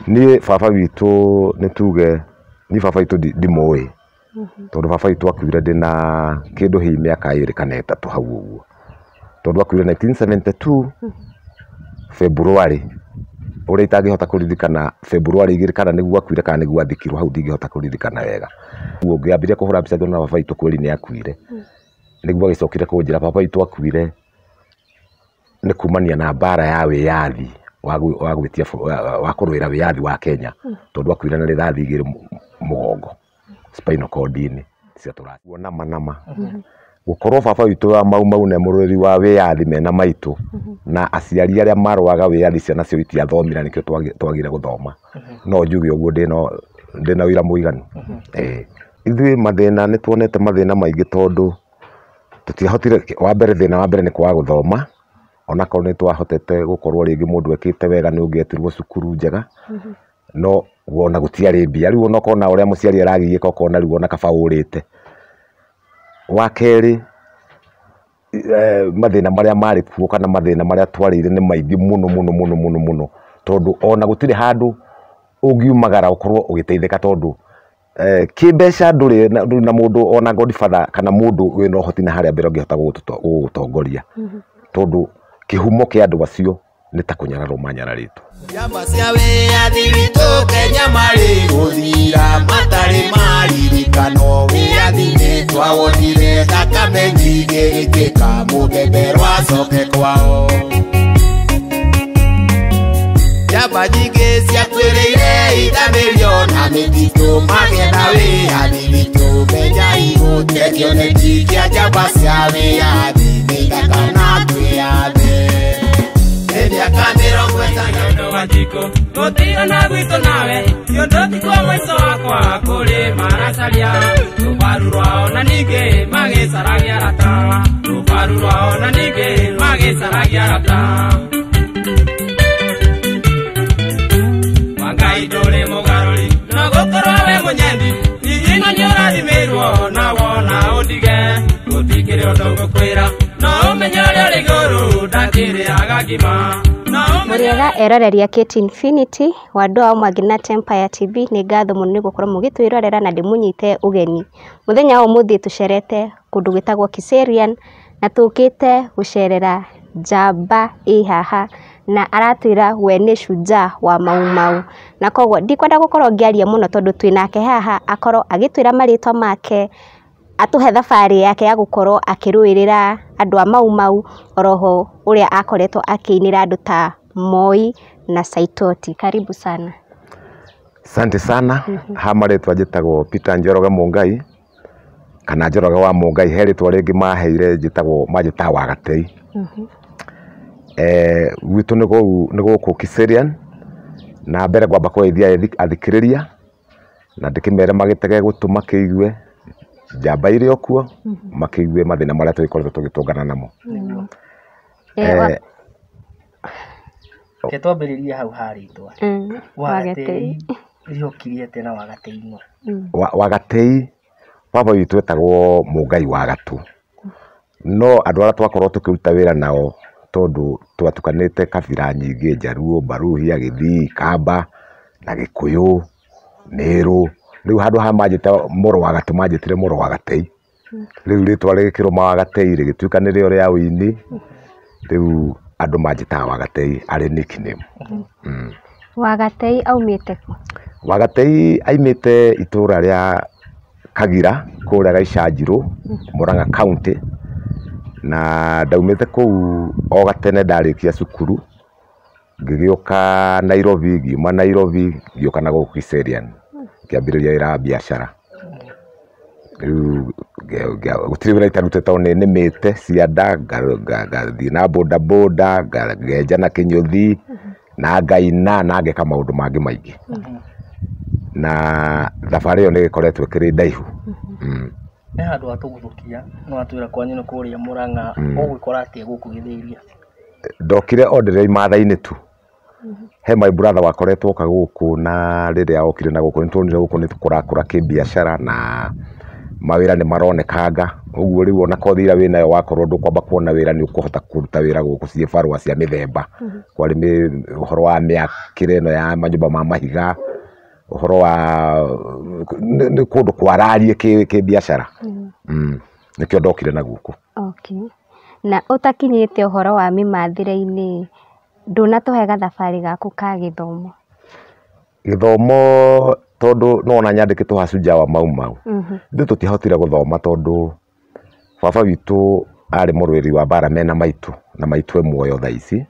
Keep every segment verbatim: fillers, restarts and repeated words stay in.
ni baba witũ nĩ tuge ni baba witũ ndimũĩ tondũ baba witũ akuire ndĩna kĩndũ hihi mĩaka ĩrĩ kana ĩtatũ hau ũguo tondũ akuire nineteen seventy two February ũrĩa itangĩhota kũririkana February igĩrĩ kana nĩguo akuire kana nĩguo athikirwo hau ndingĩhota kũririkana wega ũguo ngĩambĩrĩria kũhũra mbica ngĩona baba witũ kweri nĩ akuire nĩguo agĩcokire kũnjĩra baba witũ akuire nĩ kumania na mbara ya wĩyathi wa gwĩtia wa kũrũĩra wĩyathi wa Kenya tondũ akuire na rithathi igĩrĩ mũgongo spinal cord-inĩ cia tũrakuo nama nama gũkorwo baba witũ wa mau mau nĩ mũrũĩri wa wĩyathi mena maitũ na aciari arĩa marũaga wĩyathi ciana cio itiathomira nĩkĩo twagire gũthoma no njuge ũguo ndĩna ndĩna wĩra mũiganu eh ithuĩ mathĩna nĩ tuonete mathĩna maingĩ tondũ tũtiahotire wa mbere thĩna wa mbere nĩ kwaga gũthoma ona korwo nĩ twahotete gũkorwo rĩngĩ mũndũ ekĩte wega nĩ ũngĩetirwo cukuru njega no wona gũtiarĩ mbia rĩu ona kona ũrĩa mũciari aragiĩka ũkona rĩu ona kaba ũrĩte wa kerĩ mathĩna marĩa marĩ kuo kana mathĩna marĩa twarĩire nĩ maingĩ mũno mũno mũno mũno mũno tondũ ona gũtirĩ handũ ũngiumagara ũkorwo ũgĩteithĩka tondũ kĩmbeca ndũrĩ na mũndũ ona godfather kana mũndũ wĩna ũhoti na harĩa mbere ũngĩhota gũgũtongoria tondũ kĩhumo kĩa andũ acio nĩ ta kũnyararwo manyararĩtwo Yama cia wĩyathi witũ Kenya marĩ gũthira matarĩ maririkano wĩyathi nĩ twawonire thakame nyingĩ gĩkĩka mũbembe rwacoke kwao Yama nyingĩ ciakuĩrĩire ithamĩrio na mĩtitũ magĩetha wĩyathi witũ menya igũte kĩoneki kĩa njamba cia wĩyathi nĩ thaka na twĩyathe Miaka mĩrongo ĩtano ũndũ wa njiko gũtigana gwitũ nawe kĩũndũ ti kwa maica wakwa kũrĩ maracaria rũbaru rwao na ningĩ magĩcaragia arata rũbaru rwao na ningĩ magĩcaragia arata Wangai ndũrĩ mũgarũri no gũkorwo we mũnyendi hihi no nĩ ũrathimĩirwo na wona ũndige gũtikĩrĩ ũndũ ngũkwĩra no ũmenye ũrĩa ũrĩ igũrũ ndakĩrĩaga ngima Muriega eroreria Kate Infinity wandũ wa Mwangi na Empire T V nĩ ngatho mũno nĩ gũkorwo mũgĩtwĩrorera na ndĩmunyite ũgeni mũthenya wa ũmũthĩ tucerete kũndũ gwĩtagwo Kiserian na tũkĩte gũcerera njamba ihaha na aratwĩra we nĩ shujaa wa Mau Mau na koguo ndikwenda gũkorwo ngĩaria mũno tondũ twĩnake haha akorwo agĩtwĩra marĩtwa make atuhe thabarĩ yake ya gũkorwo akĩrũĩrĩra andũ a Mau Mau oroho ũrĩa akoretwo akĩinĩra andũ ta Moi na Saitoti. Karibu sana. Asante sana. Mm -hmm. Ha marĩtwa njĩtagwo Peter Njoroge Mũngai kana Njoroge wa Mũngai he rĩtwa rĩngĩ maheire njĩtagwo manjĩtaga wa Gatei. Mhm. Mm eh gwitũ nĩ gũkũ Kiserian na mbere kwamba kũgeithia athikĩrĩria na ndĩkĩmere magĩtege gũtũma kĩigue njamba irĩ okuo makĩigue mathĩna marĩa tũgĩkoretwo tũgĩtũngana namo. Eh Ketwambĩrĩria hau harĩtwa wa Gatei rĩokirie tena wa Gatei no wa Gatei baba witũ etagwo Mũngai wa Gatũ no andũ arĩa twakorwo tũkĩruta wĩra nao tondũ twatukanĩte kabira nyingĩ Njaruo, Baruhia, Gĩthii, Kamba na Gĩkũyũ, Mĩrũ rĩu handũ ha manjĩta mũrũ wa Gatũ manjĩtire mũrũ wa Gatei rĩu rĩtwa rĩgĩkĩrũma wa Gatei rĩgĩtuĩka nĩ rĩo rĩa ũini rĩu andũ manjĩtaga wa Gatei arĩ nickname. Wa Gatei aumĩte kũ? Wa Gatei aimĩte itũra rĩa Kagira kũrĩa Gaicajirũ Murang'a County na ndaumĩte kũu o gatene ndarĩkia cukuru ngĩgĩũka Nairobi ngiuma Nairobi ngĩũka na gũkũ Kiserian ngĩambĩrĩria wĩra wa biacara rĩu gũtirĩ wĩra itarutĩte tondũ nĩ nĩmĩte cianda ngathiĩ na boda boda ngenja na kĩnyũthi na ngaina na ngeka maũndũ mangĩ maingĩ na thabarĩ ĩyo nĩ ĩkoretwo ĩkĩrĩ ndaihu. Nĩ handũ hatũgũthũkia no atwĩra kwanyu nĩ kũrĩa Murang'a ũgwĩkora atĩa gũkũ Gĩthĩria? Ndokire o ndĩrĩ matha-inĩ tu he my brother wakoretwo ka gũkũ na rĩrĩa okire na gũkũ nĩ tuonire gũkũ nĩ tũkũrakũra kĩbiacara na mawira nĩ maronekanga ũguo rĩu ona kothi ĩrĩa wĩ nayo wakorwo ndũkwamba kuona wĩra nĩ ũkũhota kũruta wĩra gũkũ ciĩ barũa cia mĩthemba kwarĩ ũhoro wa mĩakĩre ĩno ya manyũmba ma mahiga ũhoro wa nĩ kũndũ kwararie kĩ biacara nĩkĩo ndokire na gũkũ. Okay. Na ũtakinyĩte ũhoro wa mĩmathĩre-inĩ ndũnatũhe gathabarĩ gaku ka gĩthomo? Gĩthomo tondũ nona nyandĩkĩtwo ha Shujaa wa Mau Mau ithuĩ tũtiahotire gũthoma tondũ baba witũ arĩ mũrũĩri wa mbara mena maitũ na maitũ e muoyo thaa ici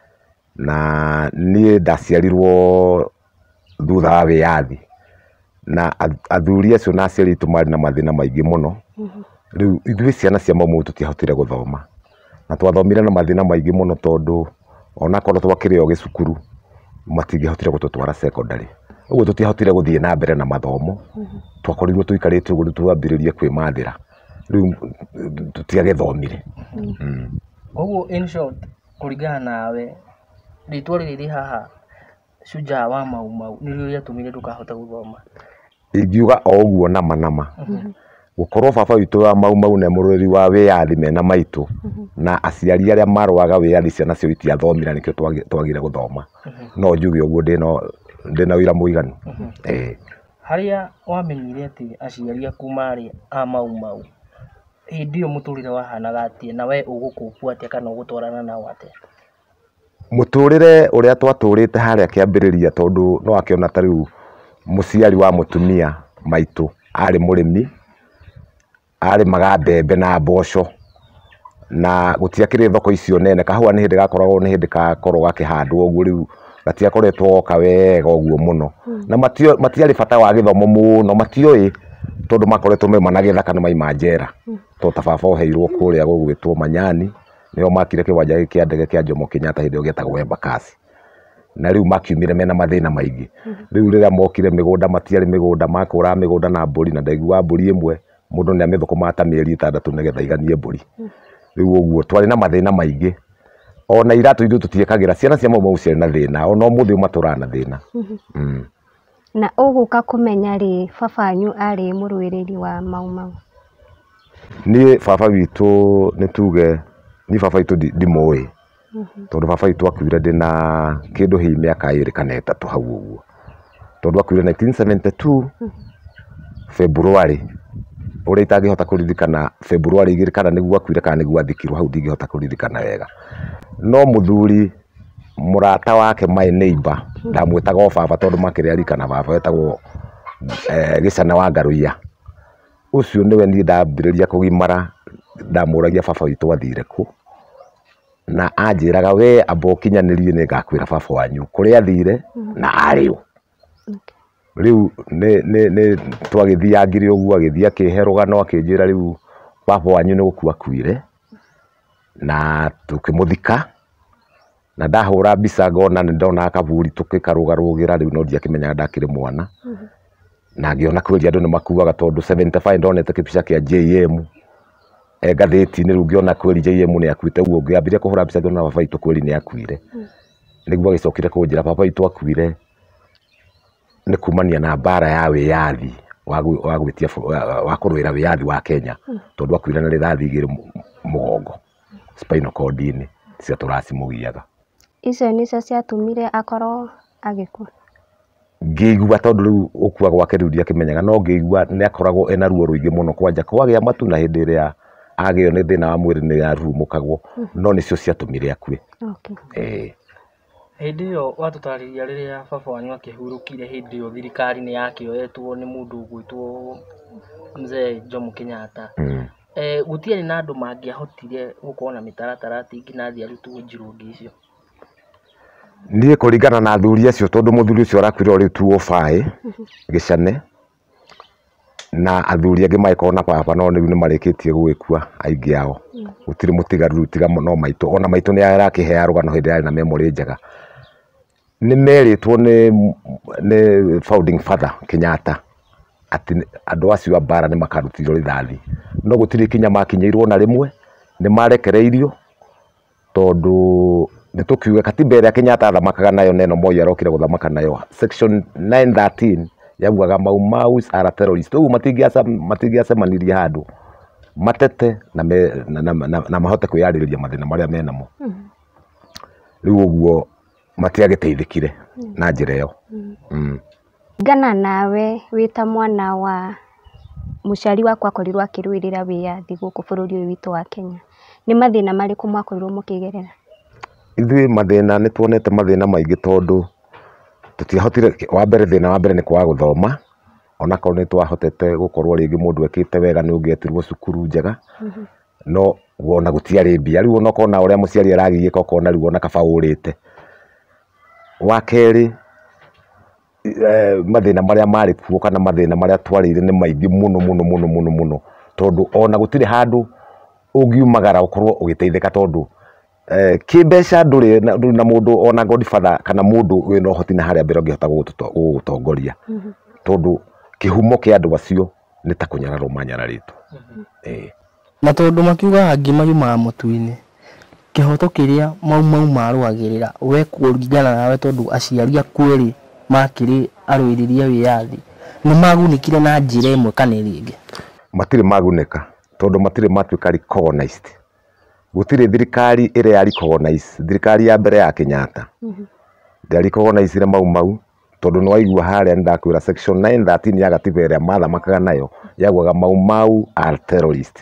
na niĩ ndaciarirwo thutha wa wĩyathi na athuri acio na aciari aitũ marĩ na mathĩna maingĩ mũno. Rĩu ithuĩ ciana cia Mau Mau tũtiahotire gũthoma na twathomire na mathĩna maingĩ mũno tondũ ona korwo twakĩrĩ o gĩcukuru matingĩahotire gũtũtwara secondary ũguo tũtiahotire gũthiĩ na mbere na mathomo twakorirwo tũikarĩte ũguo twambĩrĩrie kwĩmathĩra rĩu tũtiagĩthomire. Ũguo in short kũringana nawe rĩtwa rĩrĩ haha Shujaa wa Mau Mau nĩrĩo rĩatũmire ndũkahota gũthoma? Ingiuga o ũguo nama nama gũkorwo baba witũ wa Mau Mau nĩ mũrũĩri wa wĩyathi mena maitũ na aciari arĩa marũaga wĩyathi ciana cio itiathomira nĩkĩo twagire gũthoma no njuge ũguo ndĩna ũira mũiganu. Harĩa wamenyire atĩ aciari aku marĩ a Mau Mau hĩndĩ ĩyo mũtũrĩre wahanaga atĩa na we ũgũkũbua atĩa kana ũgũtwarana nao atĩa? Mũtũrĩre ũrĩa twatũrĩte harĩa kĩambĩrĩria tondũ no akĩona ta rĩu mũciari wa mũtumia maitũ arĩ mũrĩmi arĩmaga mbembe na mboco na gũtiakĩrĩ thoko icio nene kahũa nĩ hĩndĩ gakoragwo nĩ hĩndĩ gakorwo gakĩhandwo ũguo rĩu gatiakoretwo oka wega ũguo mũno na matiarĩ bata wa gĩthomo mũno matiũĩ tondũ makoretwo me managetha kana maima njera tondũ ta baba oheirwo kũrĩa gũgwĩtwo Manyani nĩo makire kĩwanja kĩa ndege kĩa Jomo Kenyatta hĩndĩ ĩyo gĩetagwo Embakasi na rĩu makiumire mena mathĩna maingĩ. Rĩu rĩrĩa mokire mĩgũnda matiarĩ mĩgũnda makũra mĩgũnda na mbũri na ndaigua wa mbũri ĩmwe mũndũ nĩ amĩthũkũma ta mĩeri ĩtandatũ nĩgetha iganie mbũri. Rĩu ũguo twarĩ na mathĩna maingĩ ona iratũ ithuĩ tũtiĩkagĩra ciana cia Mau Mau ciarĩ na thĩna ona ũmũthĩ matũraga na thĩna. Na ũgũka kũmenya rĩ baba wanyu arĩ mũrũĩrĩri wa Mau Mau? Niĩ baba witũ nĩ tuge ni baba witũ ndimũĩ tondũ baba witũ akuire ndĩna kĩndũ hihi mĩaka ĩrĩ kana ĩtatũ hau ũguo tondũ akuire nineteen seventy two February ũrĩa itangĩhota kũririkana February igĩrĩ kana nĩguo akuire kana nĩguo athikirwo hau ndingĩhota kũririkana wega no mũthuri mũrata wake my neighbor ndamwĩtaga o baba tondũ makĩrĩ arikana baba wetagwo Gĩcana wa Ngarũiya ũcio nĩwe niĩ ndambĩrĩria kũgimara ndamũragia baba witũ athire kũ na anjĩraga we amba ũkinyanĩrie nĩ ngakwĩra baba wanyu kũrĩa athire na arĩ ũ. Rĩu nĩ twagĩthiangire ũguo agĩthiĩ akĩhe rũgano akĩnjĩra rĩu baba wanyu nĩ gũkua akuire na tũkĩmũthika na ndahũra mbica ngona nĩ ndona kaburi tũgĩkarũgarũgĩra rĩu no ndiakĩmenyaga ndakĩrĩ mwana na ngĩona kwĩrĩa andũ nĩ makuaga tondũ seventy five ndonete kĩbica kĩa J M ngathĩti-inĩ rĩu ngĩona kwĩrĩ J M nĩ akuĩte ũguo ngĩambire kũhũra mbica ngĩona baba witũ kwĩrĩ nĩ akuire nĩguo agĩcokire kũnjĩra baba witũ akuire nĩ kumania na mbara ya wĩyathi wa gwĩtia wa kũrũĩra wĩyathi wa Kenya tondũ akuire na rithathi igĩrĩ mũgongo spinal cord-inĩ cia tũracimũgiaga. Icio nĩcio ciatũmire akorwo agĩkua? Ngĩigua tondũ rĩu ũkua gwake rĩu ndiakĩmenyaga no ngĩigua nĩ akoragwo ena ruo rũingĩ mũno kwanja kwagĩa matu na hĩndĩ ĩrĩa agĩo nĩ thĩna wa mwĩrĩ nĩ yarurumũkagwo no nĩcio ciatũmire akue. Okay. Hĩndĩ ĩyo watũtarĩria rĩrĩa baba wanyu akĩhurũkire hĩndĩ ĩyo thirikari nĩ yakĩoetwo nĩ mũndũ ũgwĩtwo Mzee Jomo Kenyatta. Gũtiarĩ na andũ mangĩahotire gũkorwo na mĩtaratara atĩ nginathi arutwo njirũngi icio? Niĩ kũringana na athuri acio tondũ mũthuri ũcio arakuire o rĩu two oh five Gĩcane na athuri angĩ magĩkorwo na baba no rĩu nĩ marĩkĩtie gũgĩkua aingĩ ao gũtirĩ mũtigaru tiga no maitũ ona maitũ nĩ arakĩhea rũgano hĩndĩ yarĩ na memory njega nĩ merĩtwo nĩ nĩ founding father Kenyatta atĩ andũ acio a mbara nĩ makarutirwo rithathi no gũtirĩ kinya makinyĩirwo na rĩmwe nĩ marekereirio tondũ nĩ tũkiuga katiba ĩrĩa Kenyatta athamakaga nayo neno Moi arokire gũthamaka nayo section nine thirteen yaguaga mau mau ara terrorist ugu matingiaca matingiacemaniria handu matete na me, na, na, na, na mahote kwiyaririria mathina maria menamo riu uguo matiagiteithikire na njira iyo ngana nawe wita mwana wa muciari wakwa akorirwo akirwirira wiyathi guku bururi uyu witu wa Kenya ni mathina mariku mwakorirwo mukigerera ithui mathina ni tuonete mathina maingi tondu tutiahotire wa mbere thina wa mbere ni kwa guthoma ona ko ni twahotete gukorwo ringi mundu ekite wega ni ungetirwo cukuru njega no wona gutiari mbia riu ona kona uria muciari aragiye ko kona riu ona kabaurite wa keri eh mathina maria mari kuo kana mathina maria twarire ni maingi muno muno muno muno muno tondu ona gutire handu ungiumagara ukorwo ugiteithika tondu eh kibeca nduri na mundu ona godfather kana mundu wina hoti na haria mbere ngihota gugutongoria tondu kihumo kia andu acio ni ta kunyararwo manyararitwo eh na tondu makiuga angi mayumaga mutu-ini kihoto kiria mau mau marwagirira we kuringana nawe tondu aciari akwiri makiri arwiriria wiyathi ni magunikire na njira imwe kana ringi matire maguneka tondu matire matuika recognized gutire thirikari ire ya recognize thirikari ya mbere ya Kenyatta ya recognize mau mau tondu no aigua haria ndakwira section nine thirteen ya gatiba iria mathamakaga nayo yaguaga mau mau are terrorist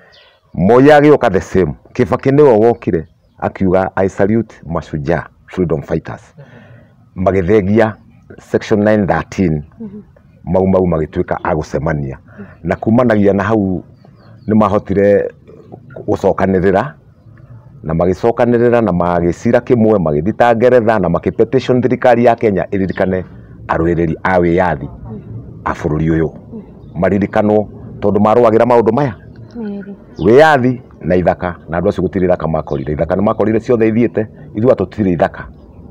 moya gioka the same Kibaki niwe wokire akiuga I salute mashujaa freedom fighters magithengia section nine thirteen mau mau magituika agucemania na kumanagia na hau ni mahotire gucokanirira na magicokanirira na magicira kimwe magithita Ngeretha na makipetition thirikari ya Kenya iririkane arwiriri a wiyathi a bururi uyu maririkanwo tondu marwagira maundu maya wiyathi na ithaka na andu acio gutire ithaka makorire ithaka ni makorire ciothe ithiite ithua tutire ithaka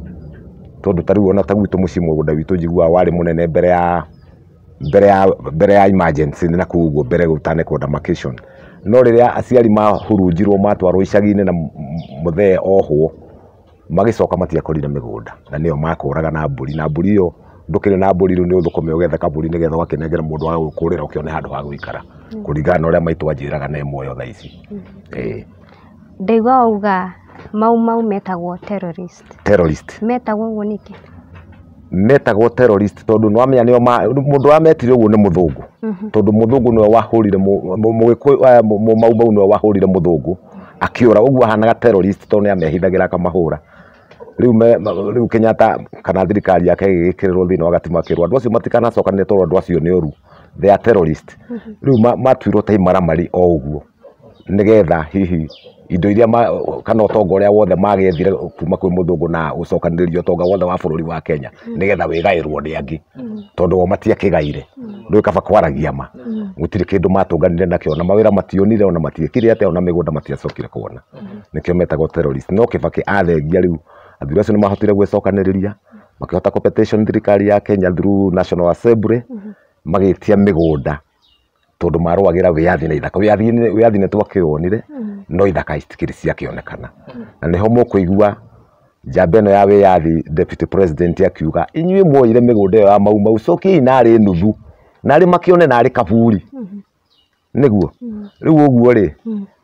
tondu tariu ona tagwitu muci mugunda witu njigua wari munene mbere ya mbere ya mbere ya emergency na kuguo mbere gutane kwa demarcation no riria aciari mahurunjirwo matwarwo icagi-ini na muthee ohwo magicoka matiakorire migunda na niyo makuraga na mburi na mburi iyo ndukire na mburi ru ni uthukume ugethe kaburi ni getha wakinengera mundu wa gukurira ukione handu ha gwikara kuringana uria maitu anjiraga na moyo tha ici eh ndaigua uga mau mau metagwo terrorist terrorist metagwo uguo niki metagwo terrorist tondu no amenya niyo mundu wa metire uguo ni muthungu tondu muthungu niwe wahurire mugikuyu mau mau niwe wahurire muthungu akiura uguo hanaga terrorist tondu amehithagira akamahura riu riu Kenyatta kana thirikari yake igikirwo thina wagatima kirwa andu acio matikana cokanire tondu andu acio ni oru they are terrorist riu matwirwo ta imaramari o uguo nigetha hihi indo iria kana utonga uria wothe magethire kuma kwi muthungu na ucokanirio utonga wothe wa bururi wa Kenya nigetha wigairwo ni angi tondu o matiakigaire ndui kaba kwaragia ma gutire kindu matunganire nakio na mawira mationire ona matiekire ate ona migunda matiacokire kuona nikio metagwo terrorist no Kibaki athengia riu athuri acio ni mahotire gwicokaniria makihota competition thirikari ya Kenya through National Assembly magitia migunda tondu marwagira wiyathi na ithaka wiyathi wiyathi ne twakionire no ithaka istikiri ciakionekana na niho mukuigua njamba ino ya wiyathi deputy president akiuga inyuĩ mwoire migunda ya mau mau coki inari nuthu nari makione nari kaburi niguo riu uguo ri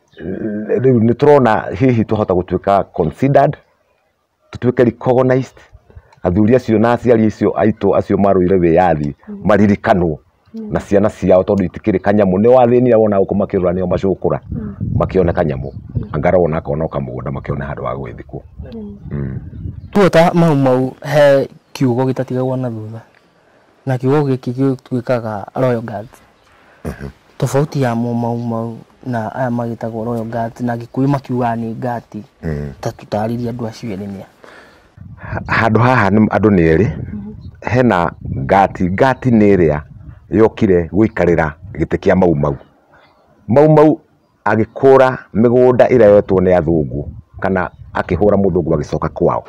riu ni turona hihi tuhota gutuika considered tutuike recognized athuri acio na aciari acio aitu acio marwire wiyathi maririkanwo na ciana ciao tondu itikiri kanyamu ni wathini wona uko makirura nio macukura makione kanyamu angara wona akona kamugunda makione handu wa gwithikwo tuota mau mau he kiugo gitatigagwa na thutha na kiugo giki gitwikaga Royal Guards tofauti ya mau mau na aya magitagwo Royal Guards na Gikuyu makiuga ni ngati ta tutariria andu acio enia handu haha ni andu ni eri hena ngati ngati ni iria yokire guikarira gite kia mau mau mau mau agikura migunda ira yetwo ni athungu kana akihura muthungu agicoka kwao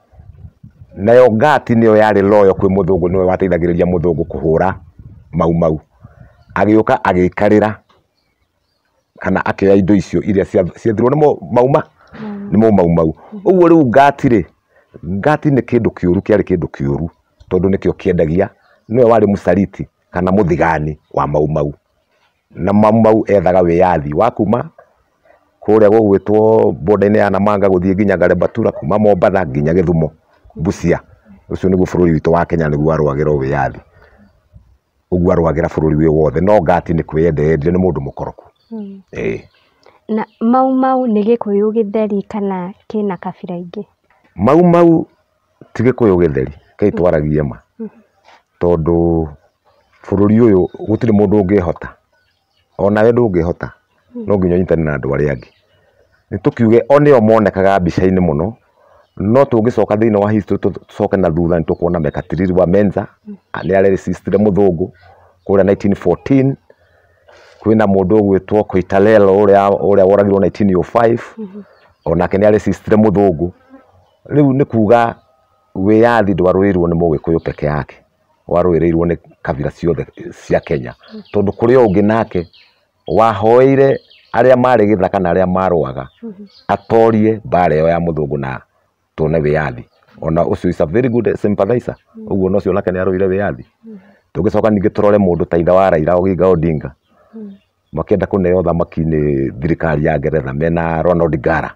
nayo ngati niyo yari loyo kwi muthungu niwe wateithagiriria muthungu kuhura mau mau agioka agikarira kana akioya indo icio iria ciethirwo ni mauma ni mau mau uguo riu ngati ri ngati ni kindu kiuru kiari kindu kiuru tondu nikio kiendagia niwe wari musaliti kana muthigani wa Mau Mau na Mau Mau ethaga wiyathi wa kuma kuria gugwitwo boda-ini ya Namanga guthie nginya Garebatura, kuma Mombatha nginya Githumo Busia. Ucio niguo bururi witu wa Kenya niguo arwagira wiyathi, uguo arwagira bururi wi wothe, no ngati ni kwiyendere ni mundu mukoroku. Mm. Eh. Na Mau Mau ni Gikuyu githeri kana kina kabira ingi? Mau Mau ti Gikuyu githeri, kai twaragie ma. Tondu bururi uyu gutiri mundu ungihota, ona we ndungihota, no nginya nyitane na andu aria angi. Ni tukiuge onio monekaga mbica-ini muno, no tungicoka thiini wa history tucoke na thutha ni tukuona Mekatilili wa Menza ni aresistire muthungu kuria nineteen fourteen. Kwina mundu ugwitwo Koitalel uria uria woragirwo nineteen oh five, onake ni aresistire muthungu. Riu ni kuga wiyathi ndwarwirwo ni Mugikuyu peke yake, warwirirwo ni kabila ciothe cia Kenya, tondu kuri ungi nake wahoire aria mari githaka na aria marwaga atorie mbara iyo ya muthungu na tone wiyathi. Ona ucio is a very good sympathizer, uguo no cio nake ni arwire wiyathi. Tugicoka ningi turore mundu ta itha wa Raila Oginga Odinga, makienda kuneo thamaki-ini thirikari ya Ngeretha mena Ronald Ngara,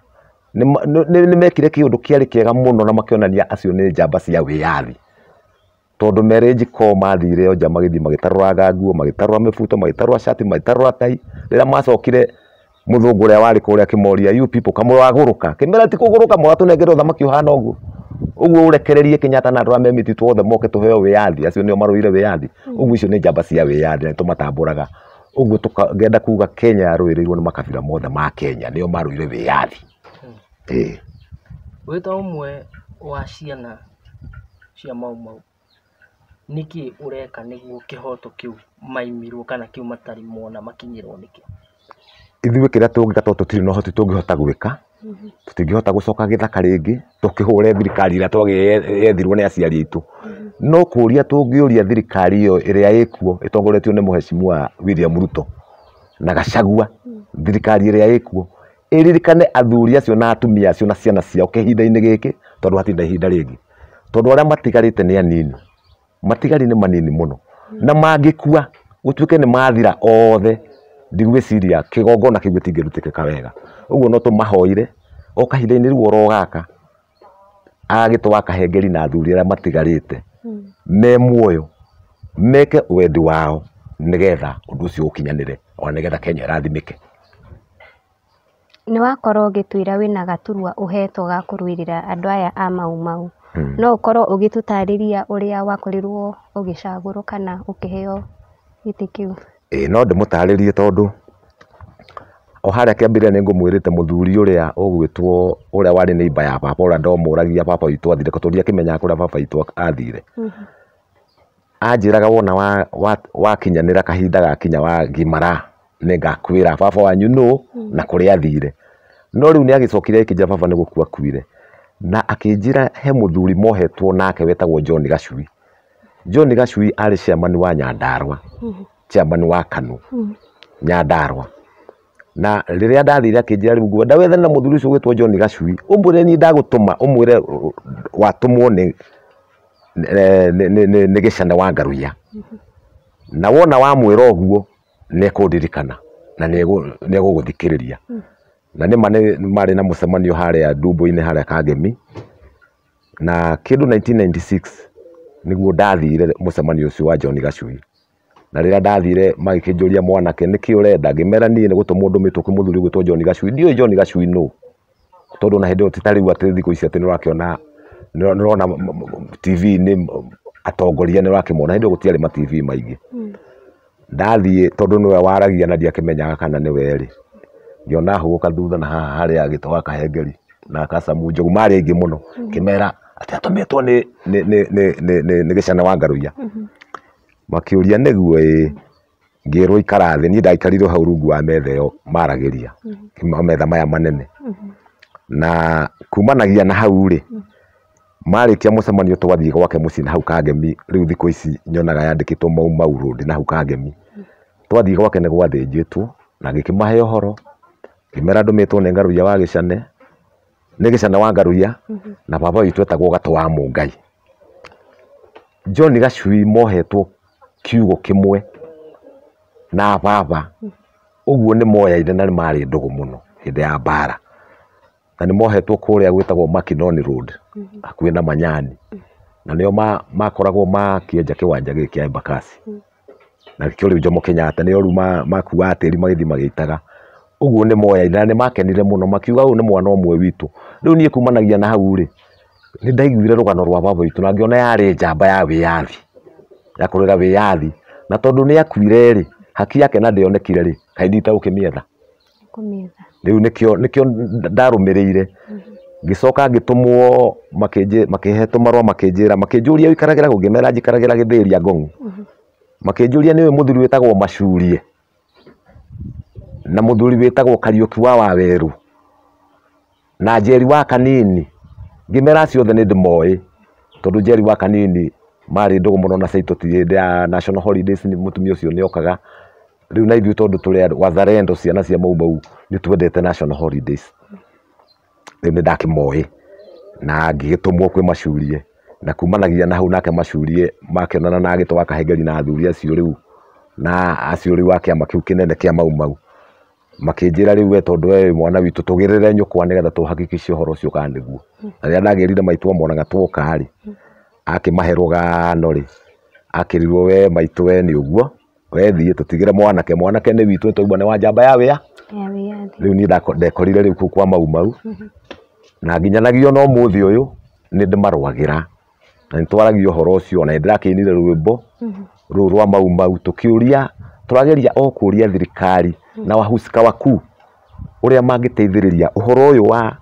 ni mekire kiundu kiari kiega muno na makionania acio ni njamba cia wiyathi, tondu marriage ko mathire o njama githii magitaruraga nguo, magitarura mibuto, magitarura shati, magitarura tai. Rira macokire muthungu uria wari kuria kimoria, you people kamwe waguruka, kimera ti kuguruka, mwatunengere thamaki uhana uguo uguo urekererie Kenyatta na andu a memititu othe moke tuheo wiyathi, acio nio marwire wiyathi. Uguo icio ni njamba cia wiyathi na tumatamburaga. Uguo tukagenda kuga Kenya yarwirirwo ni makabila mothe ma Kenya nio marwire wiyathi. Eh. Wita umwe wa ciana cia Mau Mau, niki ureka niguo kihoto kiu maimirwo kana kiu matari mona makinyirwo niki? Ithuĩ kĩrĩa tũngĩka tondũ tũtirĩ na ũhoti tũngĩhota gwĩka, tũtingĩhota gũcoka gĩthaka rĩngĩ tũkĩhũre thirikari ĩrĩa twagĩethirwo nĩ aciari aitũ. No kũria tũngĩũria thirikari ĩyo ĩrĩa ĩkuo ĩtongoretio nĩ Mheshimiwa William Ruto na Gachagua, thirikari ĩrĩa ĩkuo ĩririkane athuri acio na atumia acio na ciana ciao kĩhinda-inĩ gĩkĩ, tondũ hatirĩ na ihinda rĩngĩ. Tondũ arĩa matigarĩte nĩ anini, matigari nĩ manini mũno, na mangĩkua gũtuĩke nĩ mathira othe, ndigwĩciria kĩgongona kĩu gĩtingĩrutĩkĩka wega. Ũguo no tũmahoire o kahinda-inĩ rĩu oro gaka agagĩtwa kahengeri na athuri arĩa matigarĩte me muoyo meke wendi wao nigetha ũndũ ũcio ũkinyanĩre, o nigetha Kenya ĩrathimĩke. Nĩ wakorwo ũgĩtwĩra wĩna gaturwa ũhetwo ga kũrũĩrĩra andũ aya a Mau Mau, no ũkorwo ũgĩtũtarĩria ũrĩa wakorirwo ũgĩcagũrwo kana ũkĩheo gĩtĩ kĩu? Ĩĩ no ndĩmũtarĩrie tondũ o harĩa kĩambĩrĩria nĩ ngũmwĩrĩte mũthuri ũrĩa ũgwĩtwo ũrĩa warĩ neighbor ya baba ũrĩa ndomũragia baba witũ athire, tondũ akĩmenyaga kũrĩa baba witũ athire. Anjĩraga wona wakinyanĩra kahinda gakinya wa ngimara nĩ ngakwĩra baba wanyu nũ na kũrĩa athire. No rĩu nĩ agĩcokire akĩnjĩra baba nĩ gũkua akuire, na akĩnjĩra he mũthuri mohetwo nake wetagwo John Gachui. John Gachui arĩ chairman wa Nyandarua, chairman wa KANU Nyandarua. Na rĩrĩa ndathire akĩnjĩra rĩu ngwenda wethe na mũthuri ũcio gwĩtwo John Gachui, ũmwĩre ni ndagũtũma ũmwĩre watũmwo nĩ nĩ Gĩchane wa Ngaruiya, na wona wamwĩra ũguo nĩ ekũndirikana na nĩ egũgũthikĩrĩria. Na nĩ marĩ na mũcemanio harĩa Ndumbo-inĩ harĩa Kangemi, na kĩndũ nineteen ninety-six nĩguo ndathire mũcemanio ũcio wa John Gachui. Na rĩrĩa ndathire magĩkĩnjũria mwanake nĩkĩ ũrenda, ngĩmera niĩ nĩ gũtũmwo ndũmĩtwo kwĩ mũthuri ũgwĩtwo John Gachui. Ndiũĩ John Gachui nũ, tondũ na hĩndĩ ĩyo ti ta rĩu atĩ thikũ ici atĩ nĩ ũrakĩona nĩũrona T V-inĩ atongoria nĩ ũrakĩmona, hĩndĩ ĩyo gũtiarĩ ma T V maingĩ. Ndathiĩ tondũ nĩwe waragia na ndiakĩmenyaga kana nĩwe rĩ, ngĩona hũgũka thutha na haha harĩa agĩtwa kahengeri na Kasamu Njogu marĩ aingĩ mũno, ngĩmera atĩ atũmĩtwo nĩ nĩ Gĩchane wa Ngaruiya. Makĩũria nĩguo ĩ, ngĩrwo ikara thĩ, niĩ ndaikarire hau rungu wa metha ĩyo maragĩria metha maya manene. Na kumanagia na hau rĩ, marĩkia mũcemanio tũgathiĩ gwake mũciĩ na hau Kangemi, rĩu thikũ ici nyonaga yandĩkĩtwo Mau Mau Road na hau Kangemi. Twathiĩ gwake nĩ gwathĩnjĩtwo na ngĩkĩmahe ũhoro, ngĩmera ndũmĩtwo nĩ Ngaruiya wa Gĩchane, nĩ Gĩchane wa Ngaruiya na baba witũ etagwo Gatũ wa Mũngai. John Gachui mohetwo kiugo kimwe na baba uguo ni moyaine na ni mari ndugu muno hindi ya bara na ni mohetwo kuria gwitagwo Makinoni Road hakuhi na Manyani na nio makoragwo makienja kiwanja giki kia Embakasi na kio riu Jomo Kenyatta nio riu makuwa atiri magithi magitaga uguo ni moyaine na ni makenire muno makiuga uyu ni mwana omwe witu riu nie kumanagia na hau ri ni ndaiguire rugano rwa baba witu na ngiona yari njamba ya wiyathi ya kurega wiyathi na tondu ni akuire ri haki yake na ndionekire ri kaidita ukimietha kumietha riu nikio nikio ndarumireire gicoka gitumwo makinje makihetwo marwa makinjira makinjuria ikaragira gugimera njikaragira githiria ngongu makinjuria niwe muthuri wetagwo Macurie na muthuri wetagwo Kariuki wa Waweru na Njeri wa Kanini ngimera ciothe ni ndimoi tondu Njeri wa Kanini mari ndugu muno na Saito tinde ya national holidays ni mutumia ucio ni okaga riu na ithuĩ tondu turi wazarendo ciana cia mau mau ni twendete national holidays riu ni ndakimoi na ngigitumwo kwi Macurie na kumanagia na hau nake Macurie makionana na agitwa kahengeri na athuri acio riu na acio riu wake amakiu kinene kia mau mau makinjira riu we tondu we mwana witu tugirire nyukwa nigetha tuhakikishe horo ucio kaniguo na ria ndagerire maitu monaga twoka ri akimaherwo gano ri akirirwo we maitu we ni uguo we thie tutigire mwanake mwanake ni witu tugwa ni wa njamba ya wia riu ni ndekorire riu kwa mau mau na nginyanagio no muthi uyu ni ndimarwagira na nitwaragio horo ucio na ndirakinire rwimbo ru rwa mau mau tukiuria turageria o kuria thirikari na wahusika waku uria mangiteithiriria uhoro uyu wa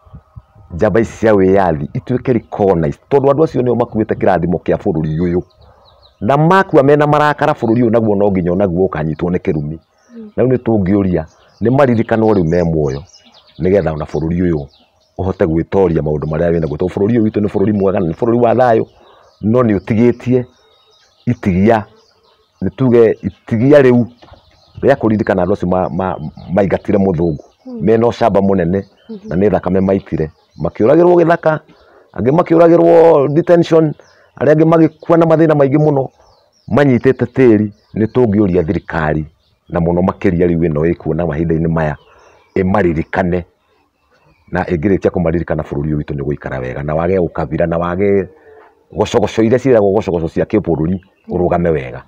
njamba cia wiyathi ituike recognized tondu andu acio nio makuite kirathimo kia bururi uyu na makua mena marakara bururi uyu naguo no nginya naguo ukanyitwo ni kirumi na ni tungiuria ni maririkano riu me muoyo nigetha ona bururi uyu uhote gwitoria maundu maria wina gwo bururi uyu witu ni bururi mwega ni bururi wa thayo no ni utigitie itigia ni tuge itigia riu ria kuririkana andu acio maingatire muthungu mena ucamba munene na ni thakame maitire makiuragirwo githaka angi makiuragirwo detention aria angi magikua na mathina maingi muno manyitete tiri ni tungiuria thirikari na muno makiria riu ino ikuona mahinda-ini maya imaririkane na ingirikia kumaririkana bururi witu ni guikara wega na wage ukabira na wage gocogoco iria ciiragwo gocogoco cia kibururi urugame wega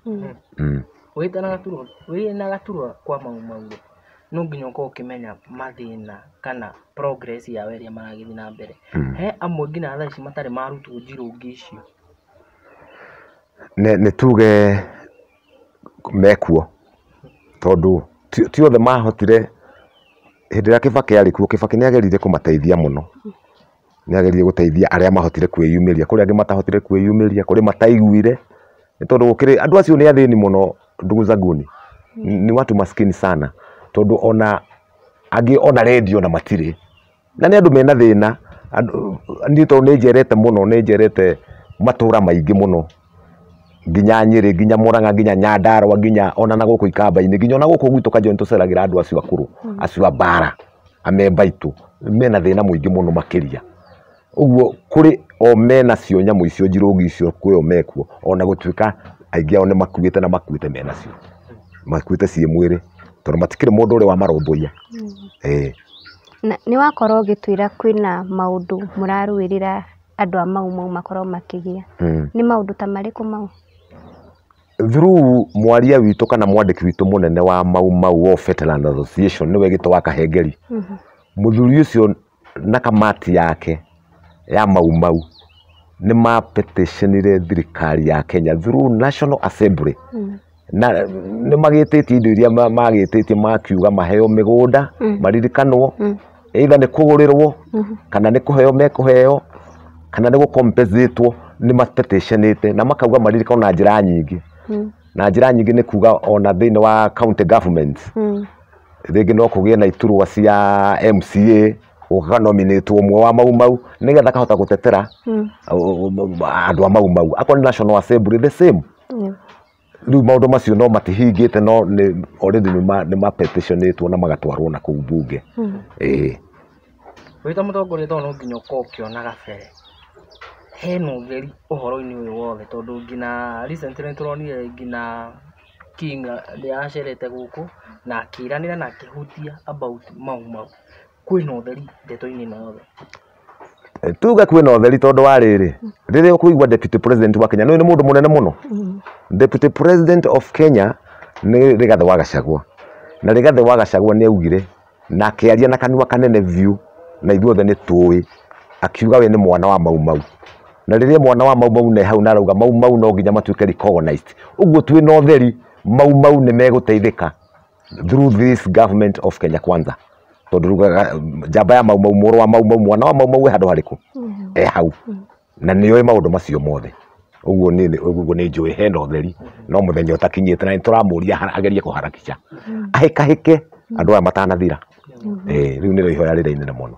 witana gaturwa wina gaturwa kwa mau mau no nginya uko ukimenya mathina kana progress ya weria maragithi na mbere he amwe ngina thaa ici matari marutwo njirungi icio ne ne tuge mekuo tondu ti othe mahotire hindi ria Kibaki ari kuo Kibaki ni agerire kumateithia muno ni agerire guteithia aria mahotire kwiyumiria kuri angi matahotire kwiyumiria kuri mataiguire tondu gukiri andu acio ni athini muno ndugu zaguni ni watu maskini sana tondu ona angi ona radio na matire na ni andu mena thina ndi to ni njerete muno ni njerete matura maingi muno nginya Nyeri nginya Murang'a nginya Nyandarua nginya ona na guku Ikamba-ini nginya ona guku gwitu Kajiado tuceragira andu acio akuru acio bara amemba itu mena thina muingi muno makiria uguo kuri o mena cio nyamu icio njirungi icio kuyo mekuo ona gutuika aingi ao ni makuite na makuite mena cio makuite cie mwiri tondu matikire mundu uri wa maromboia eh na ni wakorwo ugitwira kwina maundu muraruirira andu a mau mau makorwo makigia ni maundu ta mariku mau through mwaria witu kana mwandiki witu munene wa mau mau wa Veterans Association niwe gitwa Kahengeri muthuri ucio na kamati yake ya mau mau ni ma petitionire thirikari ya Kenya through National Assembly na ni magititie indo iria magititie makiuga maheo migunda maririkanwo either ni kugurirwo kana ni kuheo mekuheo kana ni gucompensatwo ni mapetitionite na makauga maririkano na njira nyingi na njira nyingi ni kuga ona thini wa county government ringi no kugie na iturwa cia M C A ukanominate umwe wa mau mau nigetha kahota gutetera andu a mau mau akwa ni National Assembly the same riu maundu macio no matihingite no ni already ni ma petitionate na magatwarwo na kuu bunge eh wita mutongoria to no nginya uko ukiona gabere hena ũtheri ũhoro-inĩ ũyũ wothe, tondũ nginya recently nĩtũronire nginya King nĩacerete gũkũ na akĩranĩra na akĩhutia about Mau Mau. Kwĩna ũtheri ndeto-inĩ ĩno yothe? Tuga kwĩna ũtheri tondũ wa rĩrĩ, rĩrĩa ũkũigua deputy president wa Kenya nĩ mũndũ mũnene mũno. Deputy president of Kenya nĩ Rigathĩ wa Gachagua, na Rigathĩ wa Gachagua nĩ augire na akĩaria na kanua kanene view na ithuothe nĩ tũĩ, akiuga we nĩ mwana wa Mau Mau, na rĩrĩa mwana wa Mau Mau ne hau na arauga Mau Mau no nginya matuĩke recognized. Ũguo twĩna ũtheri Mau Mau nĩ megũteithĩka through this government of Kenya Kwanza, tondũ njamba ya Mau Mau, mũrũ wa Mau Mau, mwana wa Mau Mau we handũ harĩkũ e hau, na nĩoĩ maũndũ macio mothe. Ũguo nĩ ũguo nĩ njũĩ hena ũtheri, no mũthenya ũtakinyĩte na nĩtũramũria agerie kũharakisha ahĩkahĩke andũ aya matanathira. Eh, rĩu nĩrĩo ihoya rĩrĩa inene mũno.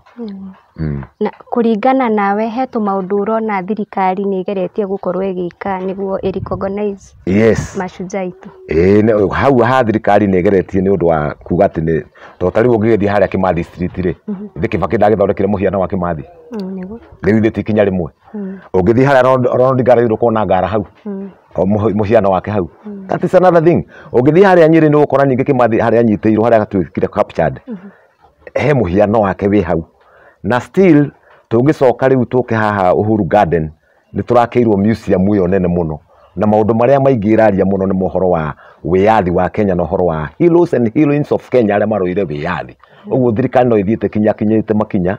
Na kũringana nawe he tũmaũndũ ũrona thirikari nĩ ĩgeretie gũkorwo ĩgĩka nĩguo ĩ recognize yes mashujaa aitũ? Eh, hau ha thirikari nĩ ĩgeretie nĩ ũndũ wa kuga atĩ nĩ tondũ ta rĩu ũngĩgĩthiĩ harĩa Kimathi street rĩ, ithe Kibaki ndagĩthondekire mũhiano wa Kimathi, rĩu ithe ti ikinya rĩmwe. Ũngĩthiĩ harĩa Ronald Ngara ũrũkwo na ngara hau mũhiano wake hau, that is another thing. Ũngĩthiĩ harĩa Nyĩrĩ nĩ ũgũkora ningĩ Kimathi harĩa anyitĩirwo harĩa gatuĩkire captured, he mũhiano wake wĩ hau. Na still tũngĩcoka rĩu tũke haha Uhuru Garden nĩ tũrakĩirwo museum ĩyo nene mũno, na maũndũ marĩa maingĩ ĩraria mũno nĩ mohoro wa wĩyathi wa Kenya na ũhoro wa heroes and heroines of Kenya arĩa marũire wĩyathi. Ũguo thirikari no ĩthiĩte kinya kinyĩte makinya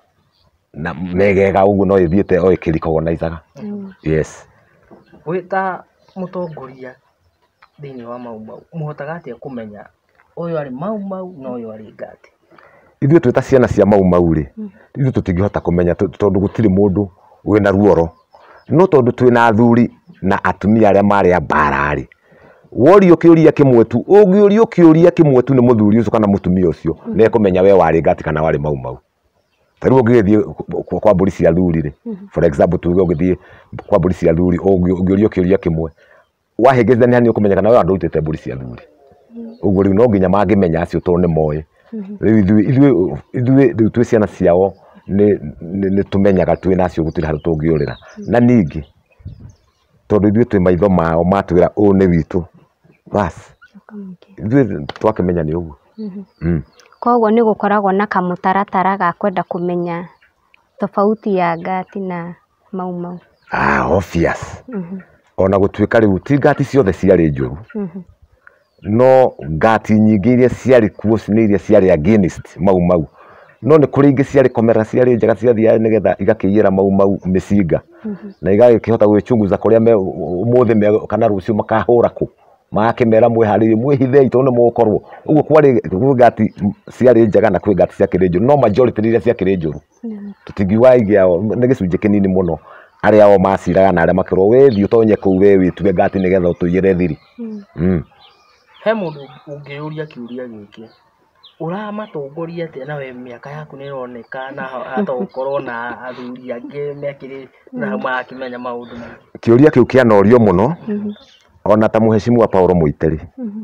na megega, ũguo no ĩthiĩte o ĩkĩrecognizaga. Yes. Wĩ ta mũtongoria thĩinĩ wa Mau Mau, mũhotaga atĩa kũmenya ũyũ arĩ Mau Mau na ũyũ arĩ Ngati? Ithuĩ twĩ ta ciana cia Mau Mau rĩ, ithuĩ tũtingĩhota kũmenya tondũ gũtirĩ mũndũ wĩna ruoro, no tondũ twĩna athuri na atumia arĩa marĩ a mbara rĩ, worio kĩũria kĩmwe tu, ũngĩũrio kĩũria kĩmwe tu nĩ mũthuri ũcio kana mũtumia ũcio nĩ ekũmenya we warĩ Ngati kana warĩ Mau Mau. Ta rĩu ũngĩgĩthiĩ kwa mbũri cia athuri rĩ, for example tuge ũgĩthiĩ kwa mbũri cia athuri ũngĩũrio kĩũria kĩmwe wahĩngĩcithania nĩ ũkũmenya kana we andũ ũitĩte mbũri cia athuri. Ũguo rĩu no nginya mangĩmenya acio tondũ nĩ moĩ. Rĩu ithuĩ ithuĩ rĩu twĩ ciana ciao nĩ tũmenyaga twĩ nacio gũtirĩ handũ tũngĩũrĩra. Na ningĩ tondũ ithuĩ twĩ maitho mao matwĩra ũũ nĩ witũ basi ithuĩ twakĩmenya nĩ ũguo. Koguo nĩ gũkoragwo na kamũtaratara ga kwenda kũmenya tofauti ya Ngati na Mau Mau? Ah, obvious. Ona gũtuĩka rĩu ti Ngati ciothe ciarĩ njũru, no Ngati nyingĩ iria ciarĩ kuo nĩ iria ciarĩ against Mau Mau, no nĩ kũrĩ ingĩ ciarĩ komera ciarĩ njega ciathiaga nĩgetha igakĩiyĩra Mau Mau mĩcinga na igakĩhota gwĩchunguza kũrĩa ũmũthĩ kana rũciũ makahũra kũ, magakĩmera mwĩharĩrie mwĩhithei tondũ nĩ mũgũkorwo. Ũguo kwarĩ Ngati ciarĩ njega na kwĩ Ngati ciakĩrĩ njũru, no majority iria ciakĩrĩ njũru tũtingiuga aingĩ ao nĩ gĩcunjĩ kĩnini mũno arĩa o maciraga na arĩa makĩrwo we thiĩ ũtonye kũu we wĩtue Ngati nĩgetha ũtũiyĩre thiri. He mũndũ ũngĩũria kĩũria gĩkĩ, ũramatongoria atĩa na we mĩaka yaku nĩ ĩroneka na hata gũkorwo na athuri angĩ mekĩrĩ na marakĩmenya maũndũ maingĩ? Kĩũria kĩu kĩanorio mũno ona ta mũheshimiwa Paul Mũitĩri.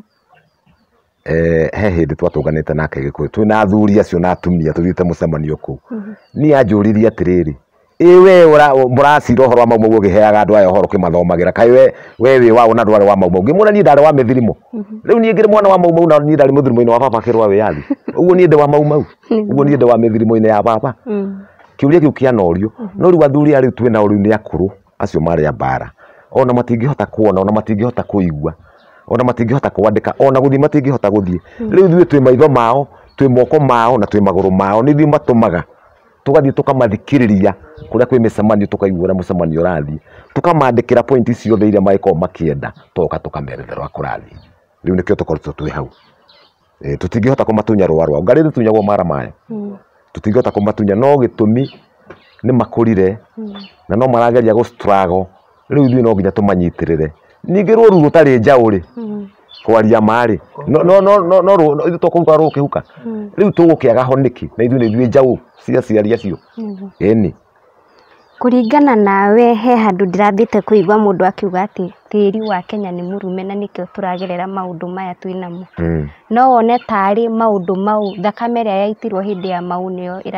Eh, he hĩndĩ twatũnganĩte nake Gĩkũyũ twĩna athuri acio na atumia tũthiĩte mũcemanio kũu, niĩ anjũririe atĩrĩrĩ, ĩ we mũracira ũhoro wa Mau Mau ũgĩheaga andũ aya ũhoro kĩmathomagĩra, kaĩ we we wĩ wao na ndwarĩ wa Mau Mau? Ngĩmwĩra niĩ ndarĩ wa mĩthirimo, rĩu niĩ ngĩrĩ mwana wa Mau Mau na niĩ ndarĩ mũthirimo-inĩ wa baba akĩrũa wĩyathi, ũguo niĩ ndĩ wa Mau Mau, ũguo niĩ ndĩ wa mĩthirimo-inĩ ya baba. Kĩũria kĩu kĩanorio, no rĩu athuri arĩa twĩnao rĩu nĩ akũrũ acio marĩ a mbara, ona matingĩhota kuona, ona matingĩhota kũigua, ona matingĩhota kwandĩka, ona gũthiĩ matingĩhota gũthiĩ. Rĩu ithuĩ twĩ maitho mao, twĩ moko mao na twĩ magũrũ mao, nĩ ithuĩ matũmaga tugathiĩ tũkamathikĩrĩria kũrĩa kwĩ mĩcemanio, tũkaigua ũrĩa mũcemanio ũrathiĩ, tũkamandĩkĩra point ciothe iria mangĩkorwo makĩenda, toka tũkamerethera ũrĩa kũrathiĩ. Rĩu nĩkĩo tũkoretwo twĩ hau. Tũtingĩhota kũmatunya rũa rwao, Ngari tũtunyagwo mara mayo, tũtingĩhota kũmatunya, no gĩtũmi nĩ makũrire na no marageria gũ struggle. Rĩu ithuĩ no nginya tũmanyitĩrĩre. Ningĩ rũru rũtarĩ njaũ rĩ, kwaria marĩ no no no no no ithuĩ tũkũruta rũkĩhuka, rĩu tũgũkĩaga ho nĩkĩ na ithuĩ nĩ ithuĩ njaũ cia ciari acio? Ĩni kũringana nawe he handũ ndirathiĩte kũigua mũndũ akiuga atĩ tĩri wa Kenya nĩ mũrume na nĩkĩo tũragerera maũndũ maya twĩnamo, no wone tarĩ maũndũ mau thakame ĩrĩa yaitirwo hĩndĩ ya Mau nĩyo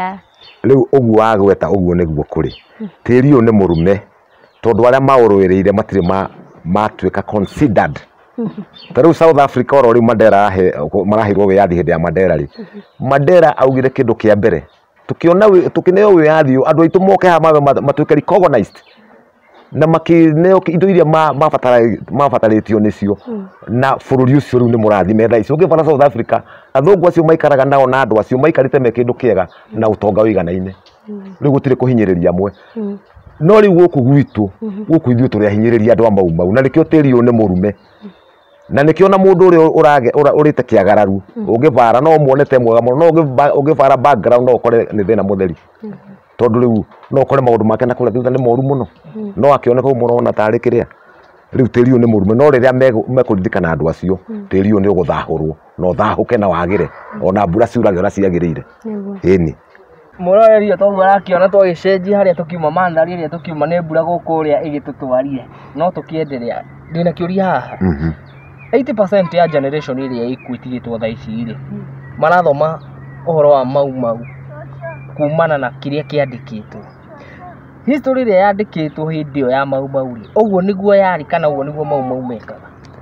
riu uguo agweta uguo niguo kuri tiri uyu ni murume tondu aria maurwirire matire ma matuika considered Taru South Africa oro Mandera marahirwo wiyathi hindi ya Mandera ri Mandera augire kindu kia mbere tukiona tukineo wiyathi andu aitu moke ha matuike recognized na makineo indo iria mabatara mabataritio nicio na bururi ucio riu ni murathime tha icio ngibara South Africa athungu acio maikaraga nao na andu acio maikarite me kindu kiega na utonga wiganaine riu gutire kuhinyiriria amwe no riu guku gwitu guku ithuĩ turi ahinyiriria andu amau mau na nikio tiri uyu ni murume na nikio na mundu uri urage urite kiagararu ungivara no muonete mwega muno no ungivara background no ukore ni thina mutheri tondu riu no ukore maundu make na kule thutha ni moru muno no akioneka umurona tari kiria riu tiri uyu ni murume no riria mekuririkana andu acio tiri uyu ni uguthahurwo no thahuke na wagire ona mbura ciurage ora ciagirire ini muroreria tondu arakiona twagicenjia haria tukiuma mandari haria tukiuma ni mbura gukuria igitutwarire no tukienderea ndina kiuria haha eighty percent ya generation iria ikuitigitwo tha ici ri marathoma uhoro wa mau mau kumana na kiria kiandikitwo history iria yandikitwo hindi yo ya mau mau ri uguo niguo yari kana uguo niguo mau mau mekaga